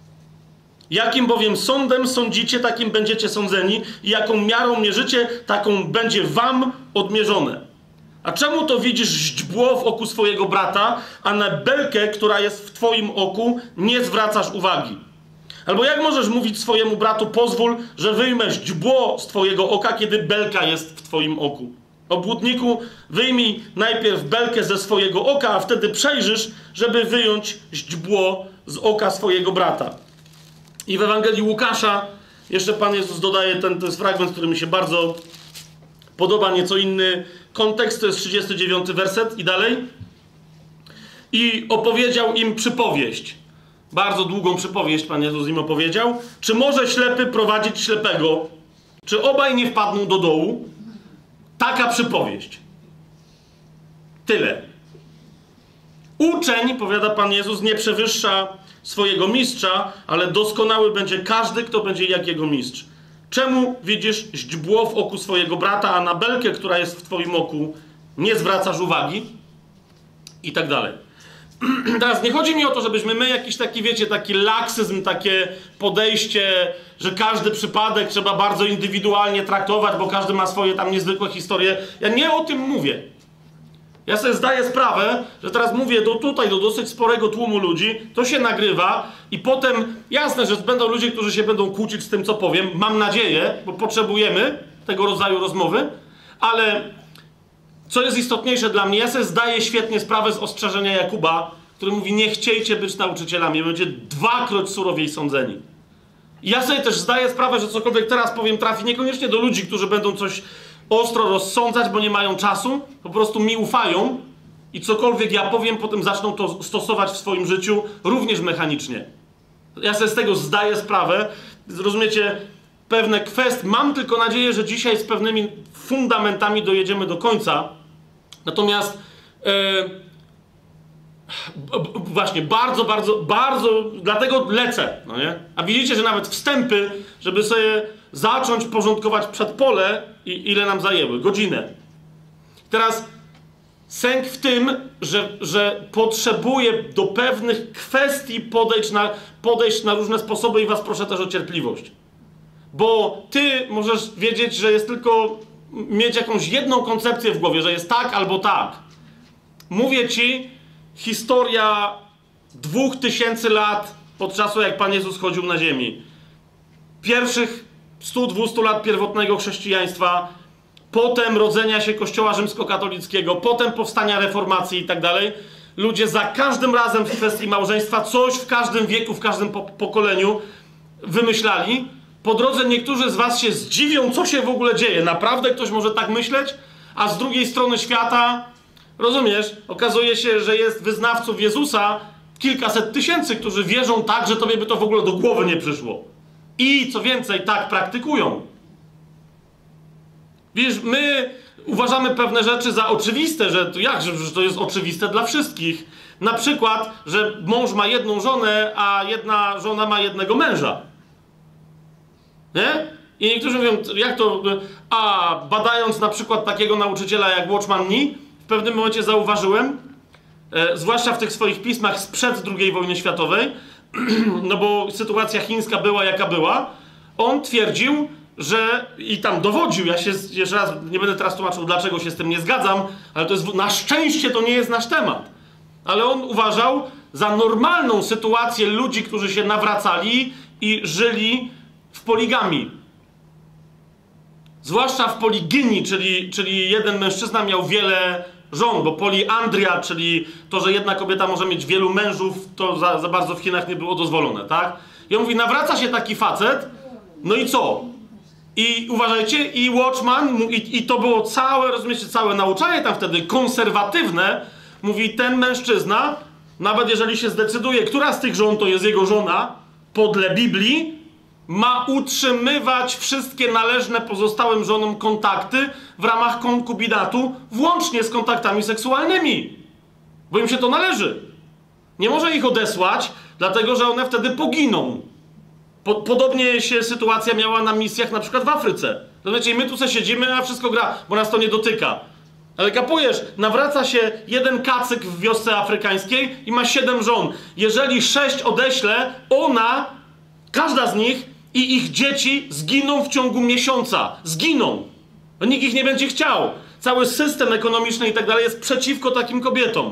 Jakim bowiem sądem sądzicie, takim będziecie sądzeni i jaką miarą mierzycie, taką będzie wam odmierzone. A czemu to widzisz źdźbło w oku swojego brata, a na belkę, która jest w twoim oku, nie zwracasz uwagi? Albo jak możesz mówić swojemu bratu, pozwól, że wyjmę źdźbło z twojego oka, kiedy belka jest w twoim oku? Obłudniku, wyjmij najpierw belkę ze swojego oka, a wtedy przejrzysz, żeby wyjąć źdźbło z oka swojego brata. I w Ewangelii Łukasza jeszcze Pan Jezus dodaje ten, to jest fragment, który mi się bardzo podoba, nieco inny kontekst, to jest trzydziesty dziewiąty werset i dalej. I opowiedział im przypowieść. Bardzo długą przypowieść Pan Jezus im opowiedział. Czy może ślepy prowadzić ślepego? Czy obaj nie wpadną do dołu? Taka przypowieść. Tyle. Uczeń, powiada Pan Jezus, nie przewyższa swojego mistrza, ale doskonały będzie każdy, kto będzie jak jego mistrz. Czemu widzisz źdźbło w oku swojego brata, a na belkę, która jest w twoim oku, nie zwracasz uwagi? I tak dalej. Teraz nie chodzi mi o to, żebyśmy my jakiś taki, wiecie, taki laksyzm, takie podejście, że każdy przypadek trzeba bardzo indywidualnie traktować, bo każdy ma swoje tam niezwykłe historie. Ja nie o tym mówię. Ja sobie zdaję sprawę, że teraz mówię do tutaj, do dosyć sporego tłumu ludzi, to się nagrywa i potem, jasne, że będą ludzie, którzy się będą kłócić z tym, co powiem, mam nadzieję, bo potrzebujemy tego rodzaju rozmowy, ale co jest istotniejsze dla mnie, ja sobie zdaję świetnie sprawę z ostrzeżenia Jakuba, który mówi, nie chciejcie być nauczycielami, będzie dwakroć surowiej sądzeni. I ja sobie też zdaję sprawę, że cokolwiek teraz powiem trafi niekoniecznie do ludzi, którzy będą coś ostro rozsądzać, bo nie mają czasu, po prostu mi ufają i cokolwiek ja powiem, potem zaczną to stosować w swoim życiu również mechanicznie. Ja sobie z tego zdaję sprawę, zrozumiecie, pewne kwestie, mam tylko nadzieję, że dzisiaj z pewnymi fundamentami dojedziemy do końca, natomiast e, właśnie bardzo, bardzo, bardzo, dlatego lecę, no nie? A widzicie, że nawet wstępy, żeby sobie zacząć porządkować przedpole, i ile nam zajęły? Godzinę. Teraz sęk w tym, że, że potrzebuję do pewnych kwestii podejść na, podejść na różne sposoby i was proszę też o cierpliwość. Bo ty możesz wiedzieć, że jest tylko mieć jakąś jedną koncepcję w głowie, że jest tak albo tak. Mówię ci, historia dwóch tysięcy lat od czasu, jak Pan Jezus chodził na ziemi. Pierwszych stu dwustu lat pierwotnego chrześcijaństwa, potem rodzenia się Kościoła rzymskokatolickiego, potem powstania reformacji i tak dalej. Ludzie za każdym razem w kwestii małżeństwa coś w każdym wieku, w każdym po pokoleniu wymyślali. Po drodze niektórzy z was się zdziwią, co się w ogóle dzieje. Naprawdę ktoś może tak myśleć? A z drugiej strony świata, rozumiesz, okazuje się, że jest wyznawców Jezusa kilkaset tysięcy, którzy wierzą tak, że tobie by to w ogóle do głowy nie przyszło. I co więcej, tak praktykują. Wiesz, my uważamy pewne rzeczy za oczywiste, że to jak, że to jest oczywiste dla wszystkich. Na przykład, że mąż ma jedną żonę, a jedna żona ma jednego męża. Nie? I niektórzy mówią, jak to... A badając na przykład takiego nauczyciela jak Watchman Nee, w pewnym momencie zauważyłem, e, zwłaszcza w tych swoich pismach sprzed drugiej wojny światowej, no bo sytuacja chińska była jaka była, on twierdził, że i tam dowodził, ja się jeszcze raz nie będę teraz tłumaczył, dlaczego się z tym nie zgadzam, ale to jest, na szczęście to nie jest nasz temat. Ale on uważał za normalną sytuację ludzi, którzy się nawracali i żyli w poligamii. Zwłaszcza w poligynii, czyli, czyli jeden mężczyzna miał wiele żon, bo poliandria, czyli to, że jedna kobieta może mieć wielu mężów, to za, za bardzo w Chinach nie było dozwolone, tak? I on mówi, nawraca się taki facet, no i co? I uważajcie, i Watchman, i, i to było całe, rozumiecie, całe nauczanie tam wtedy konserwatywne, mówi, ten mężczyzna, nawet jeżeli się zdecyduje, która z tych żon to jest jego żona, podle Biblii, ma utrzymywać wszystkie należne pozostałym żonom kontakty w ramach konkubinatu, włącznie z kontaktami seksualnymi. Bo im się to należy. Nie może ich odesłać, dlatego że one wtedy poginą. Po, podobnie się sytuacja miała na misjach na przykład w Afryce. Rozumiecie, i my tu sobie siedzimy, a wszystko gra, bo nas to nie dotyka. Ale kapujesz, nawraca się jeden kacyk w wiosce afrykańskiej i ma siedem żon. Jeżeli sześć odeślę, ona, każda z nich i ich dzieci zginą w ciągu miesiąca. Zginą. Bo nikt ich nie będzie chciał. Cały system ekonomiczny i tak dalej jest przeciwko takim kobietom.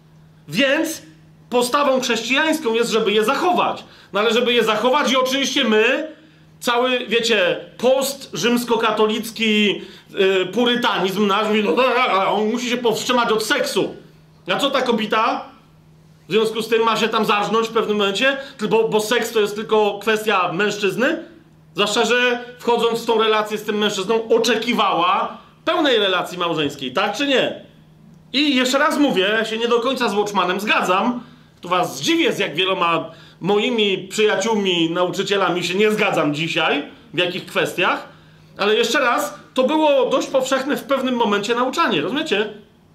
Więc postawą chrześcijańską jest, żeby je zachować. No ale żeby je zachować i oczywiście my, cały, wiecie, post rzymskokatolicki yy, purytanizm nasz, mówi, no on musi się powstrzymać od seksu. A co ta kobieta? W związku z tym ma się tam zarżnąć w pewnym momencie, bo, bo seks to jest tylko kwestia mężczyzny. Zwłaszcza, że wchodząc w tą relację z tym mężczyzną, oczekiwała pełnej relacji małżeńskiej, tak czy nie? I jeszcze raz mówię, ja się nie do końca z Watchmanem zgadzam. Tu was zdziwię, z jak wieloma moimi przyjaciółmi, nauczycielami się nie zgadzam dzisiaj, w jakich kwestiach. Ale jeszcze raz, to było dość powszechne w pewnym momencie nauczanie, rozumiecie?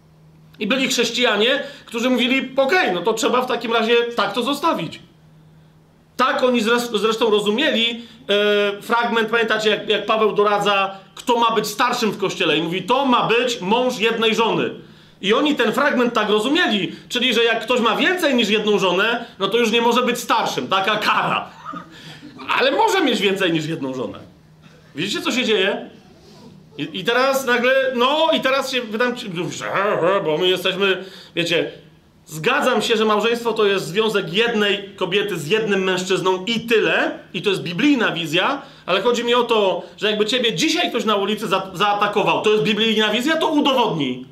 I byli chrześcijanie, którzy mówili, okej, okay, no to trzeba w takim razie tak to zostawić. Tak oni zresztą rozumieli e, fragment, pamiętacie, jak, jak Paweł doradza, kto ma być starszym w kościele. I mówi, to ma być mąż jednej żony. I oni ten fragment tak rozumieli, czyli, że jak ktoś ma więcej niż jedną żonę, no to już nie może być starszym, taka kara. Ale może mieć więcej niż jedną żonę. Widzicie, co się dzieje? I, i teraz nagle, no i teraz się wydam, bo my jesteśmy, wiecie, zgadzam się, że małżeństwo to jest związek jednej kobiety z jednym mężczyzną i tyle, i to jest biblijna wizja, ale chodzi mi o to, że jakby ciebie dzisiaj ktoś na ulicy za, zaatakował, to jest biblijna wizja, to udowodnij,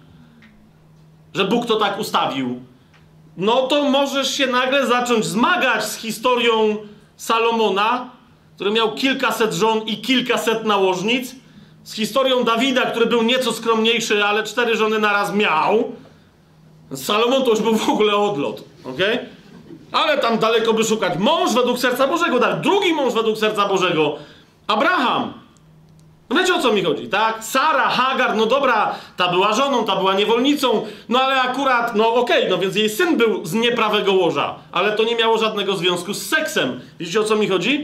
że Bóg to tak ustawił. No to możesz się nagle zacząć zmagać z historią Salomona, który miał kilkaset żon i kilkaset nałożnic, z historią Dawida, który był nieco skromniejszy, ale cztery żony naraz miał. Salomon to już był w ogóle odlot, okej? Okay? Ale tam daleko by szukać. Mąż według serca Bożego, tak? Drugi mąż według serca Bożego. Abraham. No wiecie, o co mi chodzi, tak? Sara, Hagar, no dobra, ta była żoną, ta była niewolnicą, no ale akurat, no okej, okay, no więc jej syn był z nieprawego łoża, ale to nie miało żadnego związku z seksem. Widzicie, o co mi chodzi?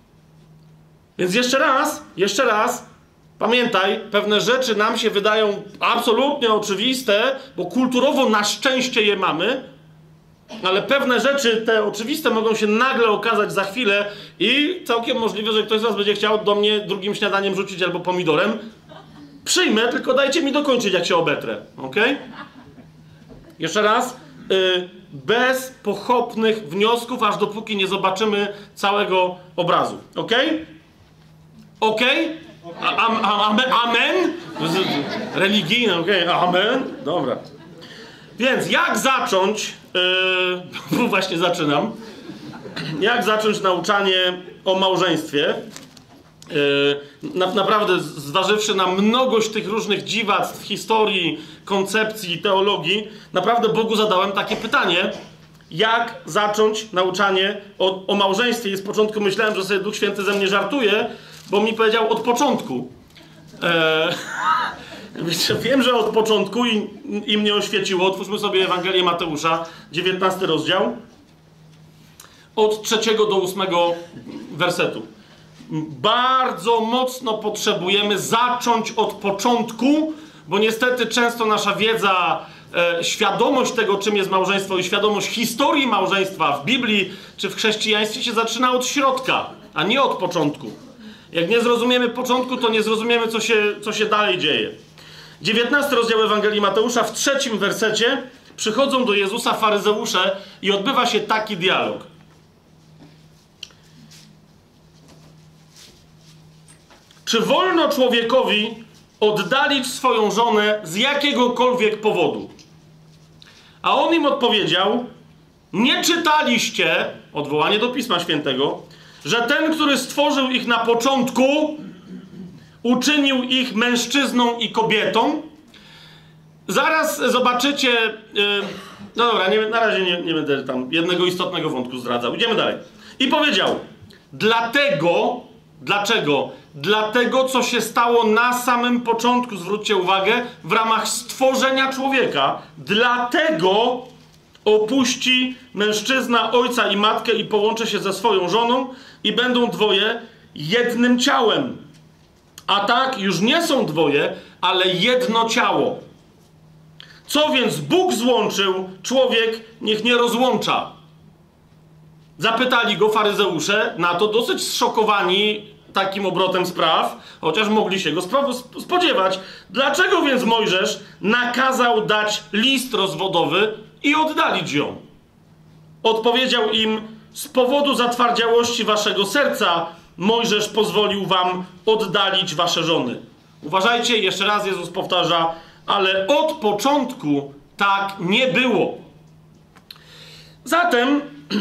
Więc jeszcze raz, jeszcze raz, pamiętaj, pewne rzeczy nam się wydają absolutnie oczywiste, bo kulturowo na szczęście je mamy, ale pewne rzeczy, te oczywiste, mogą się nagle okazać za chwilę i całkiem możliwe, że ktoś z was będzie chciał do mnie drugim śniadaniem rzucić albo pomidorem. Przyjmę, tylko dajcie mi dokończyć, jak się obetrę, okej? Okay? Jeszcze raz, yy, bez pochopnych wniosków, aż dopóki nie zobaczymy całego obrazu. Ok? Ok? A, a, a, amen? Amen? Religijne, ok? Amen? Dobra. Więc jak zacząć, yy, właśnie zaczynam, jak zacząć nauczanie o małżeństwie? Yy, na, naprawdę zważywszy na mnogość tych różnych dziwactw, historii, koncepcji, teologii, naprawdę Bogu zadałem takie pytanie, jak zacząć nauczanie o, o małżeństwie. I z początku myślałem, że sobie Duch Święty ze mnie żartuje, bo mi powiedział od początku. Eee, wiem, że od początku i, i mnie oświeciło. Otwórzmy sobie Ewangelię Mateusza, dziewiętnasty rozdział, od trzeciego do ósmego wersetu. Bardzo mocno potrzebujemy zacząć od początku, bo niestety często nasza wiedza, e, świadomość tego, czym jest małżeństwo i świadomość historii małżeństwa w Biblii czy w chrześcijaństwie się zaczyna od środka, a nie od początku. Jak nie zrozumiemy początku, to nie zrozumiemy, co się, co się dalej dzieje. dziewiętnasty rozdział Ewangelii Mateusza, w trzecim wersecie przychodzą do Jezusa faryzeusze i odbywa się taki dialog. Czy wolno człowiekowi oddalić swoją żonę z jakiegokolwiek powodu? A on im odpowiedział, nie czytaliście, odwołanie do Pisma Świętego, że ten, który stworzył ich na początku, uczynił ich mężczyzną i kobietą? Zaraz zobaczycie, yy, no dobra, nie, na razie nie, nie będę tam jednego istotnego wątku zdradzał. Idziemy dalej. I powiedział, dlatego, dlaczego? Dlatego, co się stało na samym początku, zwróćcie uwagę, w ramach stworzenia człowieka, dlatego opuści mężczyzna ojca i matkę i połączy się ze swoją żoną i będą dwoje jednym ciałem. A tak już nie są dwoje, ale jedno ciało. Co więc Bóg złączył, człowiek niech nie rozłącza. Zapytali go faryzeusze, na to dosyć zszokowani takim obrotem spraw, chociaż mogli się go spodziewać. Dlaczego więc Mojżesz nakazał dać list rozwodowy i oddalić ją? Odpowiedział im, z powodu zatwardziałości waszego serca Mojżesz pozwolił wam oddalić wasze żony. Uważajcie, jeszcze raz Jezus powtarza, ale od początku tak nie było. Zatem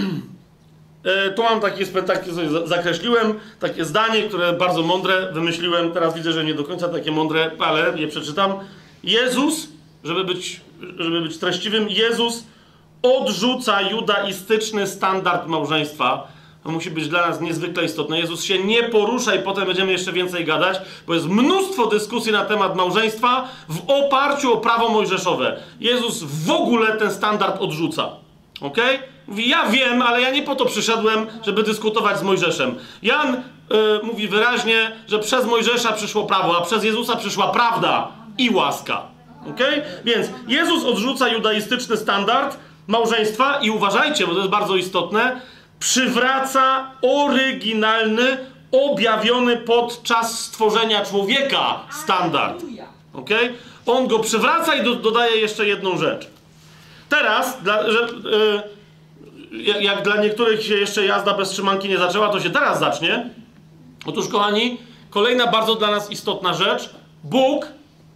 tu mam takie, takie sobie zakreśliłem, takie zdanie, które bardzo mądre wymyśliłem. Teraz widzę, że nie do końca takie mądre, ale je przeczytam. Jezus, żeby być, żeby być treściwym, Jezus odrzuca judaistyczny standard małżeństwa. To musi być dla nas niezwykle istotne. Jezus się nie porusza i potem będziemy jeszcze więcej gadać, bo jest mnóstwo dyskusji na temat małżeństwa w oparciu o prawo mojżeszowe. Jezus w ogóle ten standard odrzuca. Okej? Okay? Mówi, ja wiem, ale ja nie po to przyszedłem, żeby dyskutować z Mojżeszem. Jan y, mówi wyraźnie, że przez Mojżesza przyszło prawo, a przez Jezusa przyszła prawda i łaska. Okay? Więc Jezus odrzuca judaistyczny standard małżeństwa i uważajcie, bo to jest bardzo istotne, przywraca oryginalny, objawiony podczas stworzenia człowieka standard. Okay? On go przywraca i do, dodaje jeszcze jedną rzecz. Teraz, dla, że, y, jak dla niektórych się jeszcze jazda bez trzymanki nie zaczęła, to się teraz zacznie. Otóż, kochani, kolejna bardzo dla nas istotna rzecz. Bóg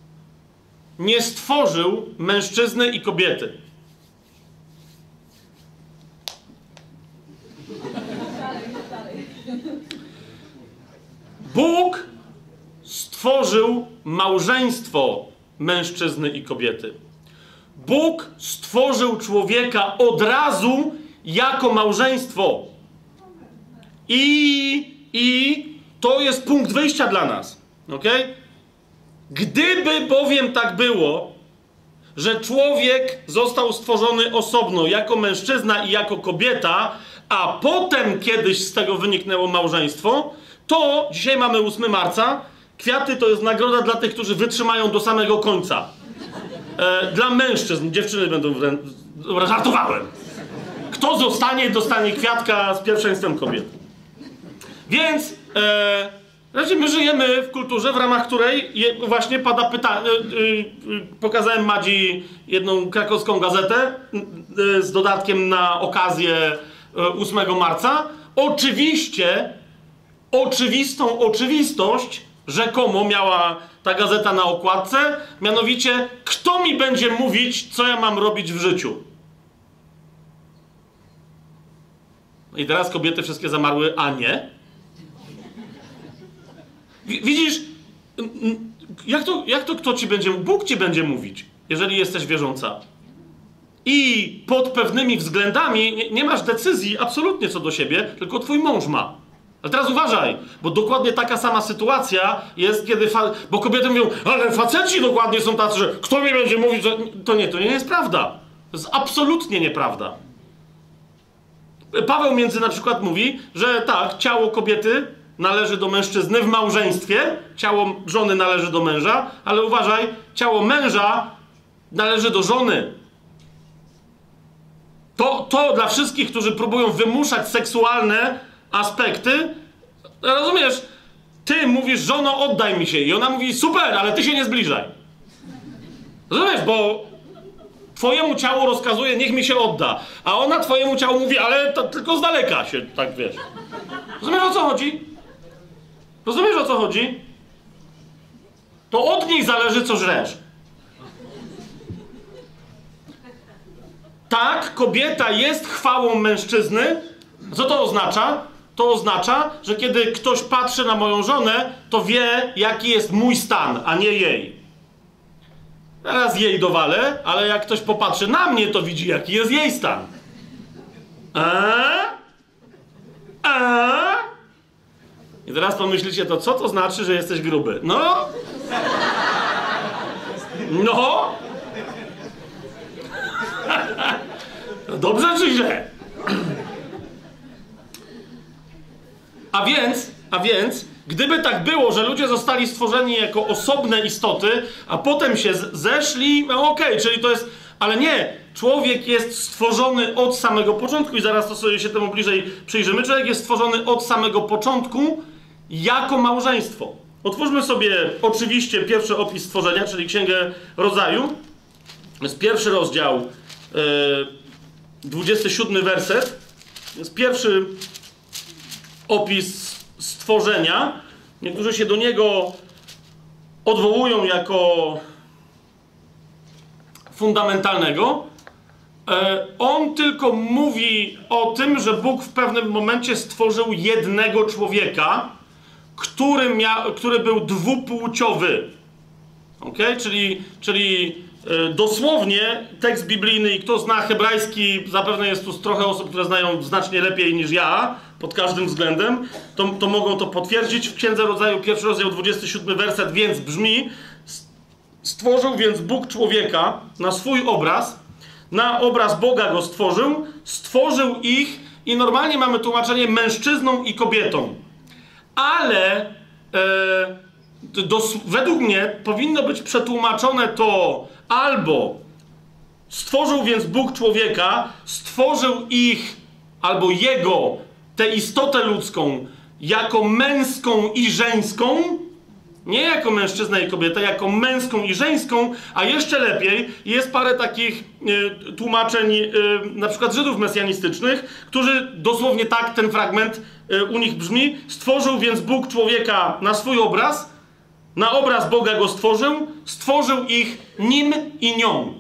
nie stworzył mężczyzny i kobiety. Bóg stworzył małżeństwo mężczyzny i kobiety. Bóg stworzył człowieka od razu jako małżeństwo. I, i to jest punkt wyjścia dla nas. Okay? Gdyby bowiem tak było, że człowiek został stworzony osobno jako mężczyzna i jako kobieta, a potem kiedyś z tego wyniknęło małżeństwo, to dzisiaj mamy ósmego marca. Kwiaty to jest nagroda dla tych, którzy wytrzymają do samego końca. E, dla mężczyzn. Dziewczyny będą... Wrę... Dobra, żartowałem. Kto zostanie, dostanie kwiatka z pierwszeństwem kobiet. Więc e, Znaczy, my żyjemy w kulturze, w ramach której je, właśnie pada pytanie. Yy, yy, pokazałem Madzi jedną krakowską gazetę yy, z dodatkiem na okazję yy, ósmego marca. Oczywiście, oczywistą oczywistość rzekomo miała ta gazeta na okładce, mianowicie, kto mi będzie mówić, co ja mam robić w życiu. I teraz kobiety wszystkie zamarły, a nie. Widzisz, jak to, jak to kto ci będzie, Bóg ci będzie mówić, jeżeli jesteś wierząca. I pod pewnymi względami nie, nie masz decyzji absolutnie co do siebie, tylko twój mąż ma. Ale teraz uważaj, bo dokładnie taka sama sytuacja jest, kiedy... Fa bo kobiety mówią, ale faceci dokładnie są tacy, że kto mi będzie mówić, że... To nie, to nie jest prawda. To jest absolutnie nieprawda. Paweł między na przykład mówi, że tak, ciało kobiety należy do mężczyzny w małżeństwie, ciało żony należy do męża, ale uważaj, ciało męża należy do żony. To, to dla wszystkich, którzy próbują wymuszać seksualne aspekty, rozumiesz, ty mówisz, żono, oddaj mi się, i ona mówi, super, ale ty się nie zbliżaj. Rozumiesz, bo twojemu ciału rozkazuje, niech mi się odda, a ona twojemu ciału mówi, ale to tylko z daleka się, tak wiesz. Rozumiesz, o co chodzi? Rozumiesz, o co chodzi? To od niej zależy, co żresz. Tak, kobieta jest chwałą mężczyzny. Co to oznacza? To oznacza, że kiedy ktoś patrzy na moją żonę, to wie, jaki jest mój stan, a nie jej. Teraz jej dowalę, ale jak ktoś popatrzy na mnie, to widzi, jaki jest jej stan. Eee? Eee? I teraz pomyślicie, to co to znaczy, że jesteś gruby? No? No? Dobrze czy źle? A więc, a więc, gdyby tak było, że ludzie zostali stworzeni jako osobne istoty, a potem się zeszli, no okej, okay, czyli to jest... Ale nie, człowiek jest stworzony od samego początku i zaraz to sobie się temu bliżej przyjrzymy. Człowiek jest stworzony od samego początku jako małżeństwo. Otwórzmy sobie oczywiście pierwszy opis stworzenia, czyli Księgę Rodzaju. To jest pierwszy rozdział, yy, dwudziesty siódmy werset. To jest pierwszy opis stworzenia. Niektórzy się do niego odwołują jako fundamentalnego. On tylko mówi o tym, że Bóg w pewnym momencie stworzył jednego człowieka, który, miał, który był dwupłciowy. Okay? Czyli, czyli dosłownie tekst biblijny, i kto zna hebrajski, zapewne jest tu trochę osób, które znają znacznie lepiej niż ja, pod każdym względem, to, to mogą to potwierdzić. W Księdze Rodzaju, pierwszy rozdział, dwudziesty siódmy werset, więc brzmi: stworzył więc Bóg człowieka na swój obraz, na obraz Boga go stworzył, stworzył ich, i normalnie mamy tłumaczenie mężczyzną i kobietą. Ale e, dos, według mnie powinno być przetłumaczone to albo stworzył więc Bóg człowieka, stworzył ich, albo jego, tę istotę ludzką, jako męską i żeńską, nie jako mężczyzna i kobieta, jako męską i żeńską, a jeszcze lepiej jest parę takich y, tłumaczeń, y, na przykład Żydów mesjanistycznych, którzy dosłownie tak ten fragment y, u nich brzmi: stworzył więc Bóg człowieka na swój obraz, na obraz Boga go stworzył, stworzył ich nim i nią.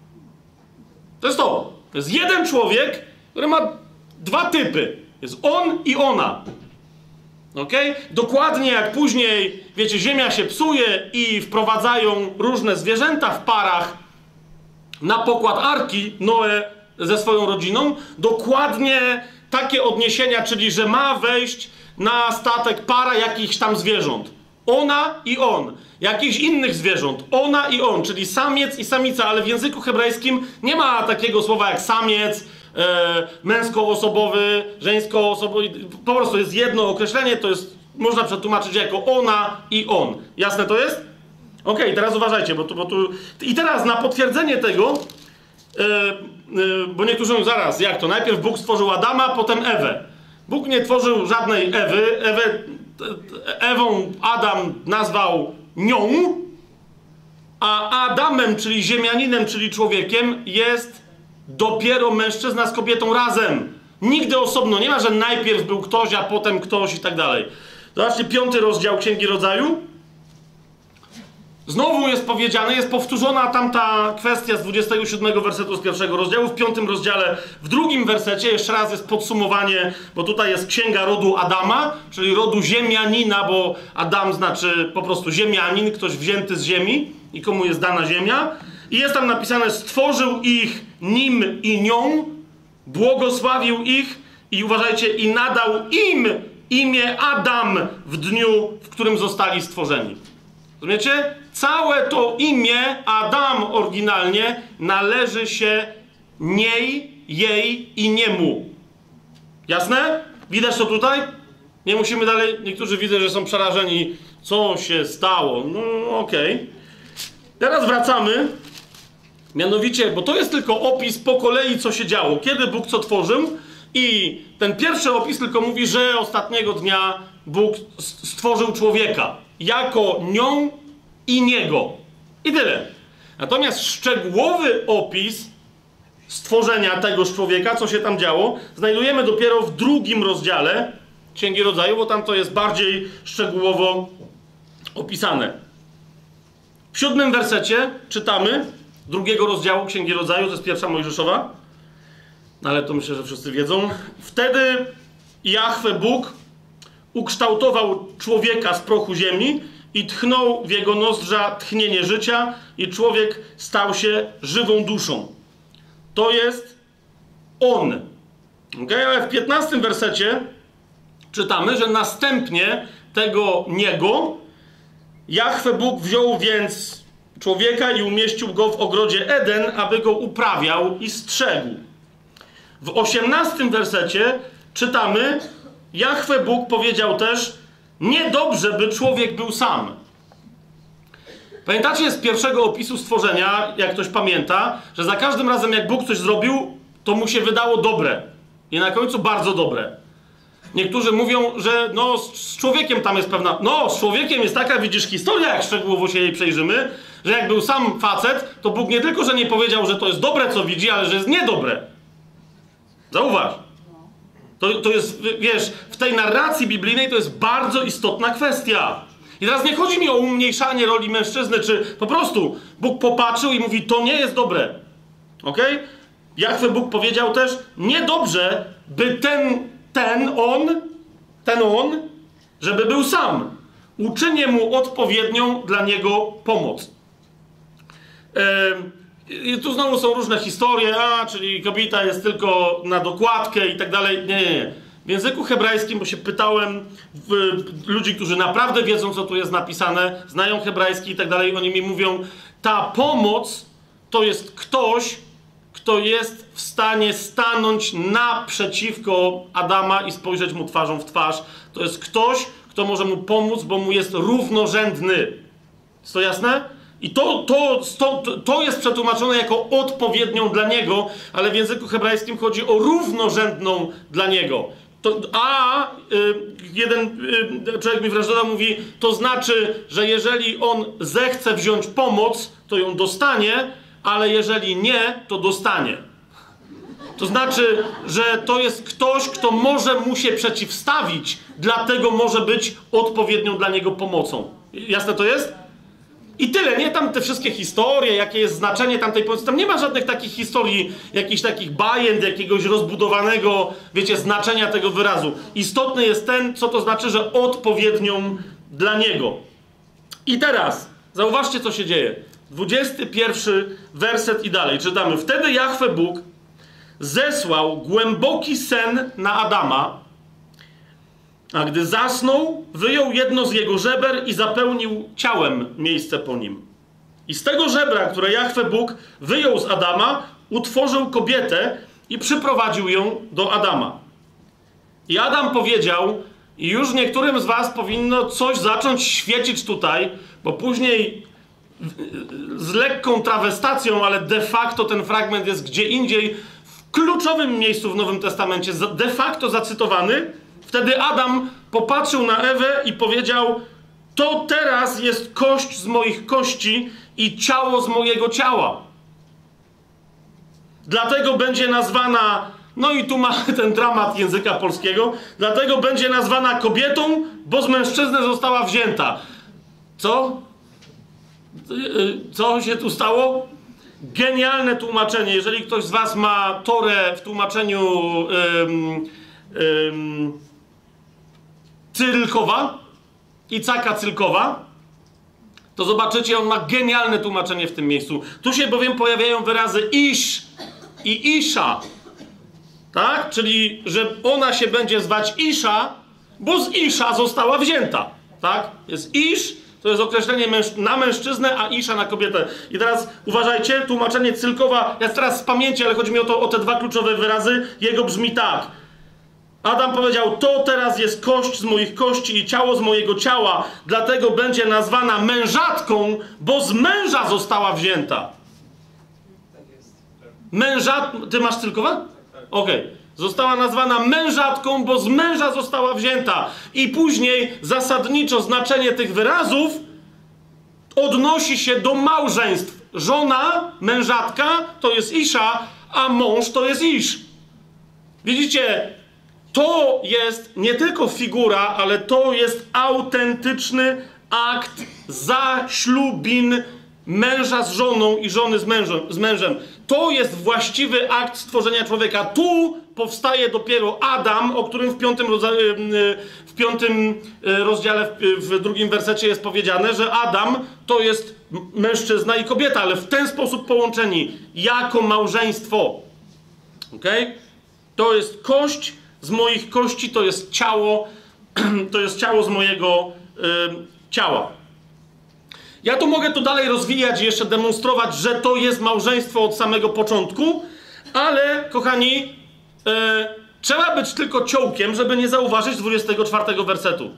To jest to. To jest jeden człowiek, który ma dwa typy. Jest on i ona. Okay? Dokładnie jak później, wiecie, ziemia się psuje i wprowadzają różne zwierzęta w parach na pokład arki, Noe ze swoją rodziną, dokładnie takie odniesienia, czyli że ma wejść na statek para jakichś tam zwierząt. Ona i on. Jakichś innych zwierząt. Ona i on, czyli samiec i samica, ale w języku hebrajskim nie ma takiego słowa jak samiec, E, męskoosobowy, żeńskoosobowy, po prostu jest jedno określenie, to jest, można przetłumaczyć jako ona i on. Jasne to jest? Okej, okay, teraz uważajcie, bo tu, bo tu... I teraz na potwierdzenie tego, e, e, bo niektórzy mówią, zaraz, jak to? Najpierw Bóg stworzył Adama, potem Ewę. Bóg nie tworzył żadnej Ewy, Ewę Ewą Adam nazwał nią, a Adamem, czyli ziemianinem, czyli człowiekiem, jest dopiero mężczyzna z kobietą razem. Nigdy osobno. Nie ma, że najpierw był ktoś, a potem ktoś i tak dalej. Zobaczcie, piąty rozdział Księgi Rodzaju. Znowu jest powiedziane, jest powtórzona tamta kwestia z dwudziestego siódmego wersetu z pierwszego rozdziału. W piątym rozdziale, w drugim wersecie, jeszcze raz jest podsumowanie, bo tutaj jest księga rodu Adama, czyli rodu ziemianina, bo Adam znaczy po prostu ziemianin, ktoś wzięty z ziemi i komu jest dana ziemia. I jest tam napisane, stworzył ich nim i nią, błogosławił ich i uważajcie, i nadał im imię Adam w dniu, w którym zostali stworzeni. Rozumiecie? Całe to imię Adam oryginalnie należy się niej, jej i niemu. Jasne? Widać to tutaj? Nie musimy dalej... Niektórzy widzę, że są przerażeni. Co się stało? No okej. Okay. Teraz wracamy. Mianowicie, bo to jest tylko opis po kolei, co się działo. Kiedy Bóg co tworzył. I ten pierwszy opis tylko mówi, że ostatniego dnia Bóg stworzył człowieka. Jako nią i niego. I tyle. Natomiast szczegółowy opis stworzenia tegoż człowieka, co się tam działo, znajdujemy dopiero w drugim rozdziale Księgi Rodzaju, bo tam to jest bardziej szczegółowo opisane. W siódmym wersecie czytamy drugiego rozdziału Księgi Rodzaju, to jest pierwsza Mojżeszowa, ale to myślę, że wszyscy wiedzą. Wtedy Jahwe Bóg ukształtował człowieka z prochu ziemi i tchnął w jego nozdrza tchnienie życia i człowiek stał się żywą duszą. To jest on. Okay? Ale w piętnastym wersecie czytamy, że następnie tego niego Jahwe Bóg wziął więc człowieka i umieścił go w ogrodzie Eden, aby go uprawiał i strzegł. W osiemnastym wersecie czytamy, Jahwe Bóg powiedział też, niedobrze, by człowiek był sam. Pamiętacie z pierwszego opisu stworzenia, jak ktoś pamięta, że za każdym razem jak Bóg coś zrobił, to mu się wydało dobre. I na końcu bardzo dobre. Niektórzy mówią, że no z człowiekiem tam jest pewna... No, z człowiekiem jest taka, widzisz, historia, jak szczegółowo się jej przejrzymy, że jak był sam facet, to Bóg nie tylko, że nie powiedział, że to jest dobre, co widzi, ale że jest niedobre. Zauważ. To, to jest, wiesz, w tej narracji biblijnej to jest bardzo istotna kwestia. I teraz nie chodzi mi o umniejszanie roli mężczyzny, czy po prostu Bóg popatrzył i mówi, to nie jest dobre. Okej? Okay? Jahwe Bóg powiedział też, niedobrze, by ten, ten on, ten on, żeby był sam. Uczynię mu odpowiednią dla niego pomoc. I tu znowu są różne historie, a, czyli kobieta jest tylko na dokładkę i tak dalej. Nie, nie, nie. W języku hebrajskim, bo się pytałem w, ludzi, którzy naprawdę wiedzą, co tu jest napisane, znają hebrajski i tak dalej, oni mi mówią, ta pomoc to jest ktoś, kto jest w stanie stanąć naprzeciwko Adama i spojrzeć mu twarzą w twarz. To jest ktoś, kto może mu pomóc, bo mu jest równorzędny. Jest to jasne? I to, to, to, to jest przetłumaczone jako odpowiednią dla niego, ale w języku hebrajskim chodzi o równorzędną dla niego. To, a y, jeden y, człowiek mi wręcz dodał, mówi, to znaczy, że jeżeli on zechce wziąć pomoc, to ją dostanie, ale jeżeli nie, to dostanie. To znaczy, że to jest ktoś, kto może mu się przeciwstawić, dlatego może być odpowiednią dla niego pomocą. Jasne to jest? I tyle, nie tam te wszystkie historie, jakie jest znaczenie tamtej pomocy. Tam nie ma żadnych takich historii, jakichś takich bajend, jakiegoś rozbudowanego, wiecie, znaczenia tego wyrazu. Istotny jest ten, co to znaczy, że odpowiednią dla niego. I teraz, zauważcie, co się dzieje. dwudziesty pierwszy werset i dalej. Czytamy. Wtedy Jahwe Bóg zesłał głęboki sen na Adama, a gdy zasnął, wyjął jedno z jego żeber i zapełnił ciałem miejsce po nim. I z tego żebra, które Jahwe Bóg wyjął z Adama, utworzył kobietę i przyprowadził ją do Adama. I Adam powiedział, i już niektórym z was powinno coś zacząć świecić tutaj, bo później z lekką trawestacją, ale de facto ten fragment jest gdzie indziej, w kluczowym miejscu w Nowym Testamencie, de facto zacytowany. Wtedy Adam popatrzył na Ewę i powiedział: to teraz jest kość z moich kości i ciało z mojego ciała. Dlatego będzie nazwana, no i tu mamy ten dramat języka polskiego, dlatego będzie nazwana kobietą, bo z mężczyzny została wzięta. Co? Co się tu stało? Genialne tłumaczenie. Jeżeli ktoś z was ma Torę w tłumaczeniu ym, ym, Cyrylkowa, Icaka Cylkowa, to zobaczycie, on ma genialne tłumaczenie w tym miejscu. Tu się bowiem pojawiają wyrazy isz i isza. Tak? Czyli, że ona się będzie zwać Isza, bo z Isza została wzięta. Tak? Jest isz, to jest określenie męż na mężczyznę, a Isza na kobietę. I teraz uważajcie, tłumaczenie Cylkowa, ja teraz z pamięci, ale chodzi mi o, to, o te dwa kluczowe wyrazy, jego brzmi tak. Adam powiedział: to teraz jest kość z moich kości i ciało z mojego ciała, dlatego będzie nazwana mężatką, bo z męża została wzięta. Mężat... Ty masz Cylkowa? Okej. Okay. Została nazwana mężatką, bo z męża została wzięta. I później zasadniczo znaczenie tych wyrazów odnosi się do małżeństw. Żona, mężatka to jest Isza, a mąż to jest Isz. Widzicie, to jest nie tylko figura, ale to jest autentyczny akt zaślubin męża z żoną i żony z mężem, z mężem. To jest właściwy akt stworzenia człowieka. Tu powstaje dopiero Adam, o którym w piątym, w piątym rozdziale, w drugim wersecie jest powiedziane, że Adam to jest mężczyzna i kobieta, ale w ten sposób połączeni, jako małżeństwo. Okay? To jest kość z moich kości, to jest ciało, to jest ciało z mojego y, ciała. Ja tu mogę to dalej rozwijać i jeszcze demonstrować, że to jest małżeństwo od samego początku, ale, kochani, y, trzeba być tylko ciołkiem, żeby nie zauważyć dwudziestego czwartego wersetu.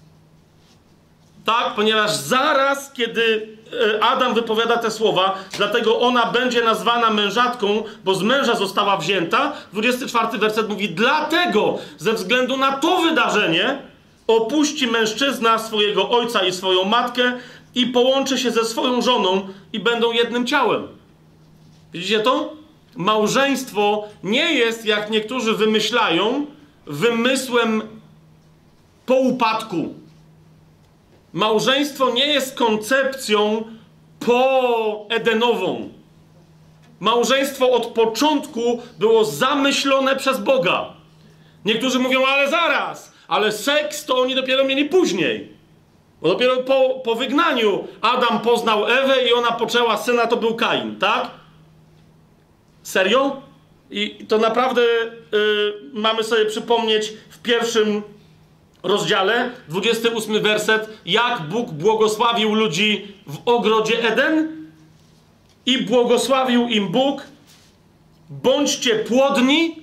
Tak, ponieważ zaraz, kiedy Adam wypowiada te słowa, dlatego ona będzie nazwana mężatką, bo z męża została wzięta, dwudziesty czwarty werset mówi: dlatego, ze względu na to wydarzenie, opuści mężczyzna swojego ojca i swoją matkę i połączy się ze swoją żoną i będą jednym ciałem. Widzicie to? Małżeństwo nie jest, jak niektórzy wymyślają, wymysłem po upadku. Małżeństwo nie jest koncepcją poedenową. Małżeństwo od początku było zamyślone przez Boga. Niektórzy mówią: ale zaraz, ale seks to oni dopiero mieli później. Bo dopiero po, po wygnaniu Adam poznał Ewę i ona poczęła syna, to był Kain, tak? Serio? I to naprawdę yy, mamy sobie przypomnieć w pierwszym rozdziale, dwudziesty ósmy werset, jak Bóg błogosławił ludzi w ogrodzie Eden i błogosławił im Bóg: bądźcie płodni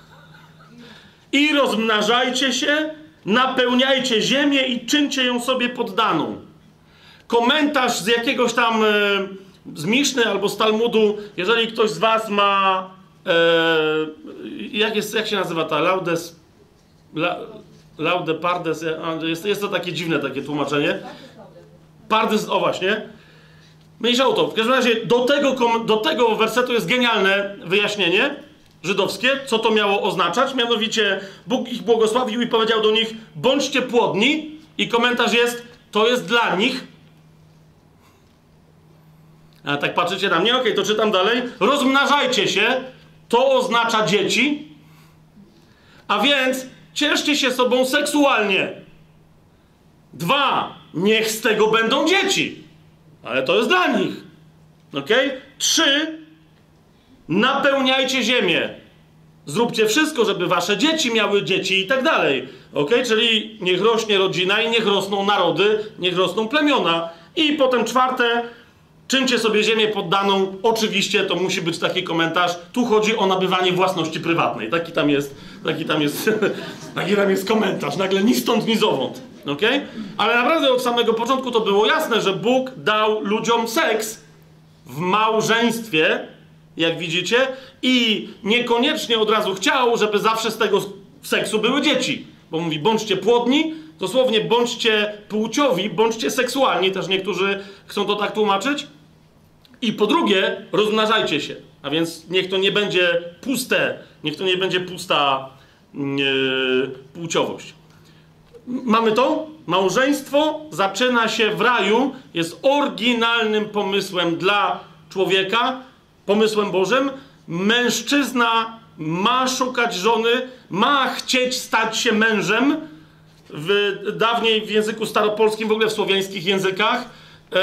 i rozmnażajcie się, napełniajcie ziemię i czyńcie ją sobie poddaną. Komentarz z jakiegoś tam e, z Miszny albo z Talmudu, jeżeli ktoś z was ma e, jak, jest, jak się nazywa ta Laudes la, Laude Pardes, jest, jest to takie dziwne takie tłumaczenie. Pardes, o właśnie. Mniejsza o to. W każdym razie do tego, do tego wersetu jest genialne wyjaśnienie żydowskie, co to miało oznaczać. Mianowicie Bóg ich błogosławił i powiedział do nich: bądźcie płodni. I komentarz jest: to jest dla nich. A tak patrzycie na mnie? Okej, to czytam dalej. Rozmnażajcie się. To oznacza dzieci. A więc cieszcie się sobą seksualnie. Dwa, niech z tego będą dzieci. Ale to jest dla nich. Okej? Trzy, napełniajcie ziemię. Zróbcie wszystko, żeby wasze dzieci miały dzieci i tak dalej. Okej? Czyli niech rośnie rodzina i niech rosną narody, niech rosną plemiona. I potem czwarte, czyńcie sobie ziemię poddaną. Oczywiście to musi być taki komentarz. Tu chodzi o nabywanie własności prywatnej. Taki tam jest, taki tam jest, taki tam jest komentarz. Nagle ni stąd, ni zowąd. Okay? Ale naprawdę od samego początku to było jasne, że Bóg dał ludziom seks w małżeństwie, jak widzicie, i niekoniecznie od razu chciał, żeby zawsze z tego seksu były dzieci. Bo mówi: bądźcie płodni, Dosłownie bądźcie płciowi, bądźcie seksualni, też niektórzy chcą to tak tłumaczyć. I po drugie, rozmnażajcie się. A więc niech to nie będzie puste, niech to nie będzie pusta yy, płciowość. Mamy to? Małżeństwo zaczyna się w raju, jest oryginalnym pomysłem dla człowieka, pomysłem Bożym. Mężczyzna ma szukać żony, ma chcieć stać się mężem. W, dawniej w języku staropolskim, w ogóle w słowiańskich językach, e,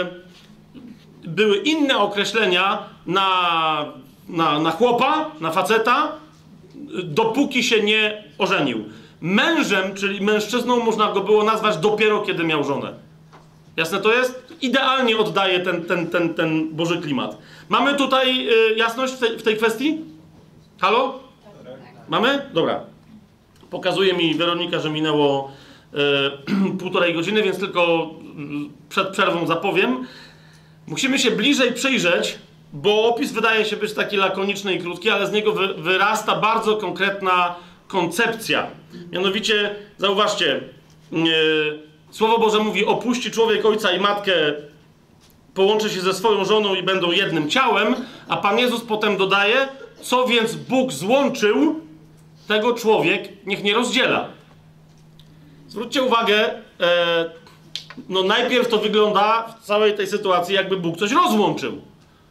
były inne określenia na, na, na chłopa, na faceta, dopóki się nie ożenił. Mężem, czyli mężczyzną, można go było nazwać dopiero kiedy miał żonę. Jasne to jest? Idealnie oddaje ten, ten, ten, ten Boży klimat. Mamy tutaj y, jasność w tej, w tej kwestii? Halo? Mamy? Dobra. Pokazuje mi Weronika, że minęło y, półtorej godziny, więc tylko y, przed przerwą zapowiem. Musimy się bliżej przyjrzeć, bo opis wydaje się być taki lakoniczny i krótki, ale z niego wy, wyrasta bardzo konkretna koncepcja. Mianowicie, zauważcie, yy, Słowo Boże mówi, opuści człowiek ojca i matkę, połączy się ze swoją żoną i będą jednym ciałem, a Pan Jezus potem dodaje, co więc Bóg złączył, tego człowiek niech nie rozdziela. Zwróćcie uwagę, e, no najpierw to wygląda w całej tej sytuacji, jakby Bóg coś rozłączył.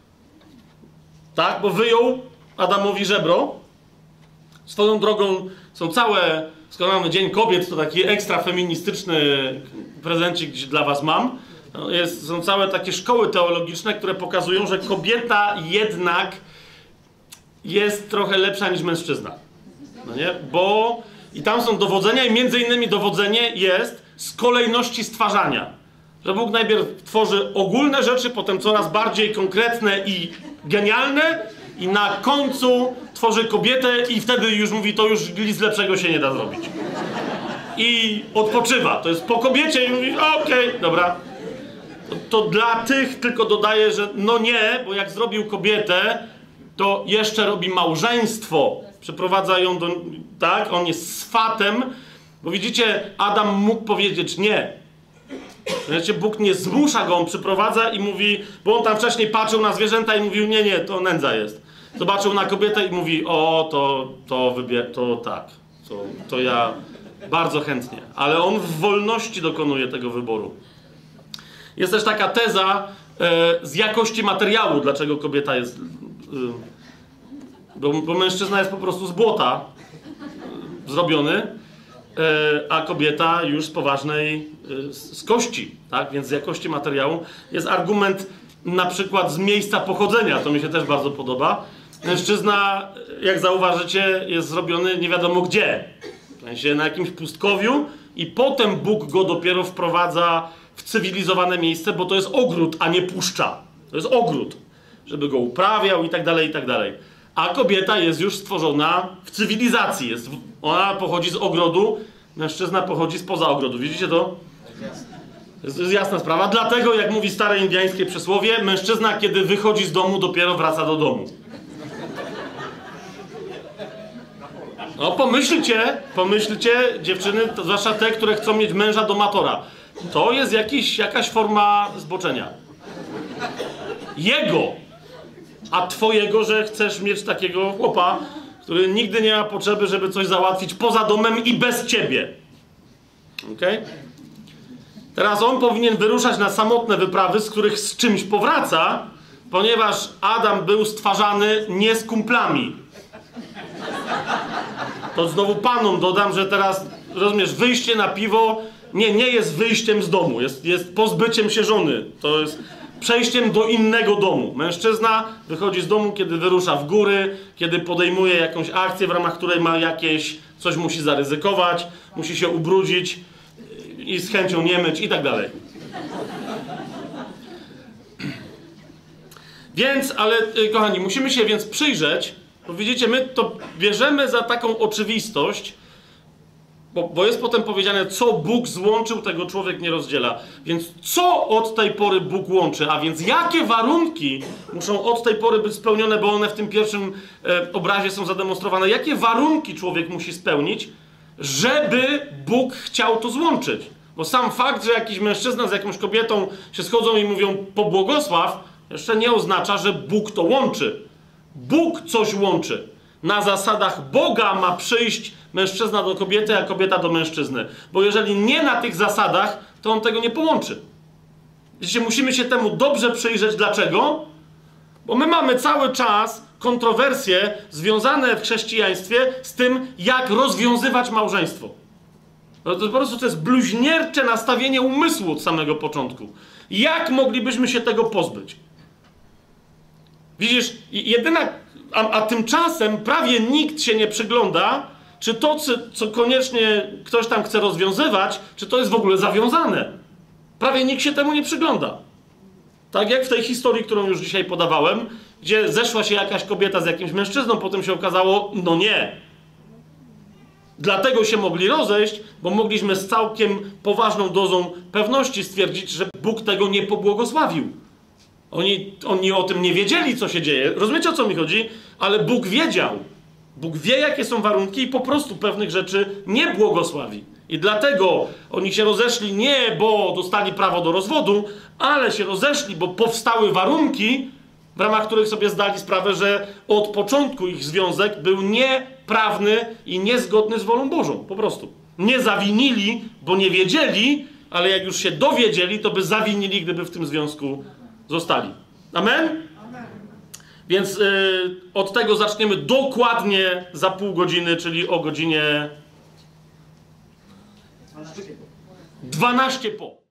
Tak? Bo wyjął Adamowi żebro. Swoją drogą są całe, skoro mamy Dzień Kobiet, to taki ekstra feministyczny prezencik dla was mam. Jest, są całe takie szkoły teologiczne, które pokazują, że kobieta jednak jest trochę lepsza niż mężczyzna. No nie? Bo i tam są dowodzenia i między innymi dowodzenie jest z kolejności stwarzania. Że Bóg najpierw tworzy ogólne rzeczy, potem coraz bardziej konkretne i genialne i na końcu tworzy kobietę i wtedy już mówi, to już nic lepszego się nie da zrobić. I odpoczywa. To jest po kobiecie i mówi, okej, okay, dobra. To, to dla tych tylko dodaję, że no nie, bo jak zrobił kobietę, to jeszcze robi małżeństwo. Przeprowadza ją do... Tak? On jest swatem. Bo widzicie, Adam mógł powiedzieć nie. Wiecie, Bóg nie zmusza go, on przyprowadza i mówi... Bo on tam wcześniej patrzył na zwierzęta i mówił, nie, nie, to nędza jest. Zobaczył na kobietę i mówi, o, to, to wybier... To tak. To, to ja bardzo chętnie. Ale on w wolności dokonuje tego wyboru. Jest też taka teza e, z jakości materiału, dlaczego kobieta jest... E, bo, bo mężczyzna jest po prostu z błota e, zrobiony, e, a kobieta już z poważnej, e, z kości, tak? Więc z jakości materiału jest argument na przykład z miejsca pochodzenia, to mi się też bardzo podoba. Mężczyzna, jak zauważycie, jest zrobiony nie wiadomo gdzie, w sensie na jakimś pustkowiu i potem Bóg go dopiero wprowadza w cywilizowane miejsce, bo to jest ogród, a nie puszcza. To jest ogród, żeby go uprawiał i tak dalej, i tak dalej. A kobieta jest już stworzona w cywilizacji. Jest, ona pochodzi z ogrodu, mężczyzna pochodzi spoza ogrodu. Widzicie to? To jest jasna sprawa. Dlatego, jak mówi stare indyjskie przysłowie, mężczyzna, kiedy wychodzi z domu, dopiero wraca do domu. No pomyślcie, pomyślcie, dziewczyny, to zwłaszcza te, które chcą mieć męża domatora. To jest jakiś, jakaś forma zboczenia. Jego. A twojego, że chcesz mieć takiego chłopa, który nigdy nie ma potrzeby, żeby coś załatwić poza domem i bez ciebie. Okej? Okay? Teraz on powinien wyruszać na samotne wyprawy, z których z czymś powraca, ponieważ Adam był stwarzany nie z kumplami. To znowu panom dodam, że teraz, rozumiesz, wyjście na piwo nie, nie jest wyjściem z domu, jest, jest pozbyciem się żony. To jest przejściem do innego domu. Mężczyzna wychodzi z domu, kiedy wyrusza w góry, kiedy podejmuje jakąś akcję, w ramach której ma jakieś, coś musi zaryzykować, musi się ubrudzić i z chęcią nie myć i tak dalej. Więc, ale kochani, musimy się więc przyjrzeć, bo widzicie, my to bierzemy za taką oczywistość, bo, bo jest potem powiedziane, co Bóg złączył, tego człowiek nie rozdziela. Więc co od tej pory Bóg łączy? A więc jakie warunki muszą od tej pory być spełnione, bo one w tym pierwszym e, obrazie są zademonstrowane. Jakie warunki człowiek musi spełnić, żeby Bóg chciał to złączyć. Bo sam fakt, że jakiś mężczyzna z jakąś kobietą się schodzą i mówią pobłogosław, jeszcze nie oznacza, że Bóg to łączy. Bóg coś łączy. Na zasadach Boga ma przyjść mężczyzna do kobiety, a kobieta do mężczyzny. Bo jeżeli nie na tych zasadach, to on tego nie połączy. Widzicie, musimy się temu dobrze przyjrzeć. Dlaczego? Bo my mamy cały czas kontrowersje związane w chrześcijaństwie z tym, jak rozwiązywać małżeństwo. No to po prostu to jest bluźniercze nastawienie umysłu od samego początku. Jak moglibyśmy się tego pozbyć? Widzisz, jedyna, a, a tymczasem prawie nikt się nie przygląda, czy to, co koniecznie ktoś tam chce rozwiązywać, czy to jest w ogóle zawiązane. Prawie nikt się temu nie przygląda. Tak jak w tej historii, którą już dzisiaj podawałem, gdzie zeszła się jakaś kobieta z jakimś mężczyzną, potem się okazało, no nie. Dlatego się mogli rozejść, bo mogliśmy z całkiem poważną dozą pewności stwierdzić, że Bóg tego nie pobłogosławił. Oni, oni o tym nie wiedzieli, co się dzieje. Rozumiecie, o co mi chodzi? Ale Bóg wiedział. Bóg wie, jakie są warunki i po prostu pewnych rzeczy nie błogosławi. I dlatego oni się rozeszli nie, bo dostali prawo do rozwodu, ale się rozeszli, bo powstały warunki, w ramach których sobie zdali sprawę, że od początku ich związek był nieprawny i niezgodny z wolą Bożą. Po prostu. Nie zawinili, bo nie wiedzieli, ale jak już się dowiedzieli, to by zawinili, gdyby w tym związku zostali. Amen? Amen. Więc y, od tego zaczniemy dokładnie za pół godziny, czyli o godzinie dwanaście po.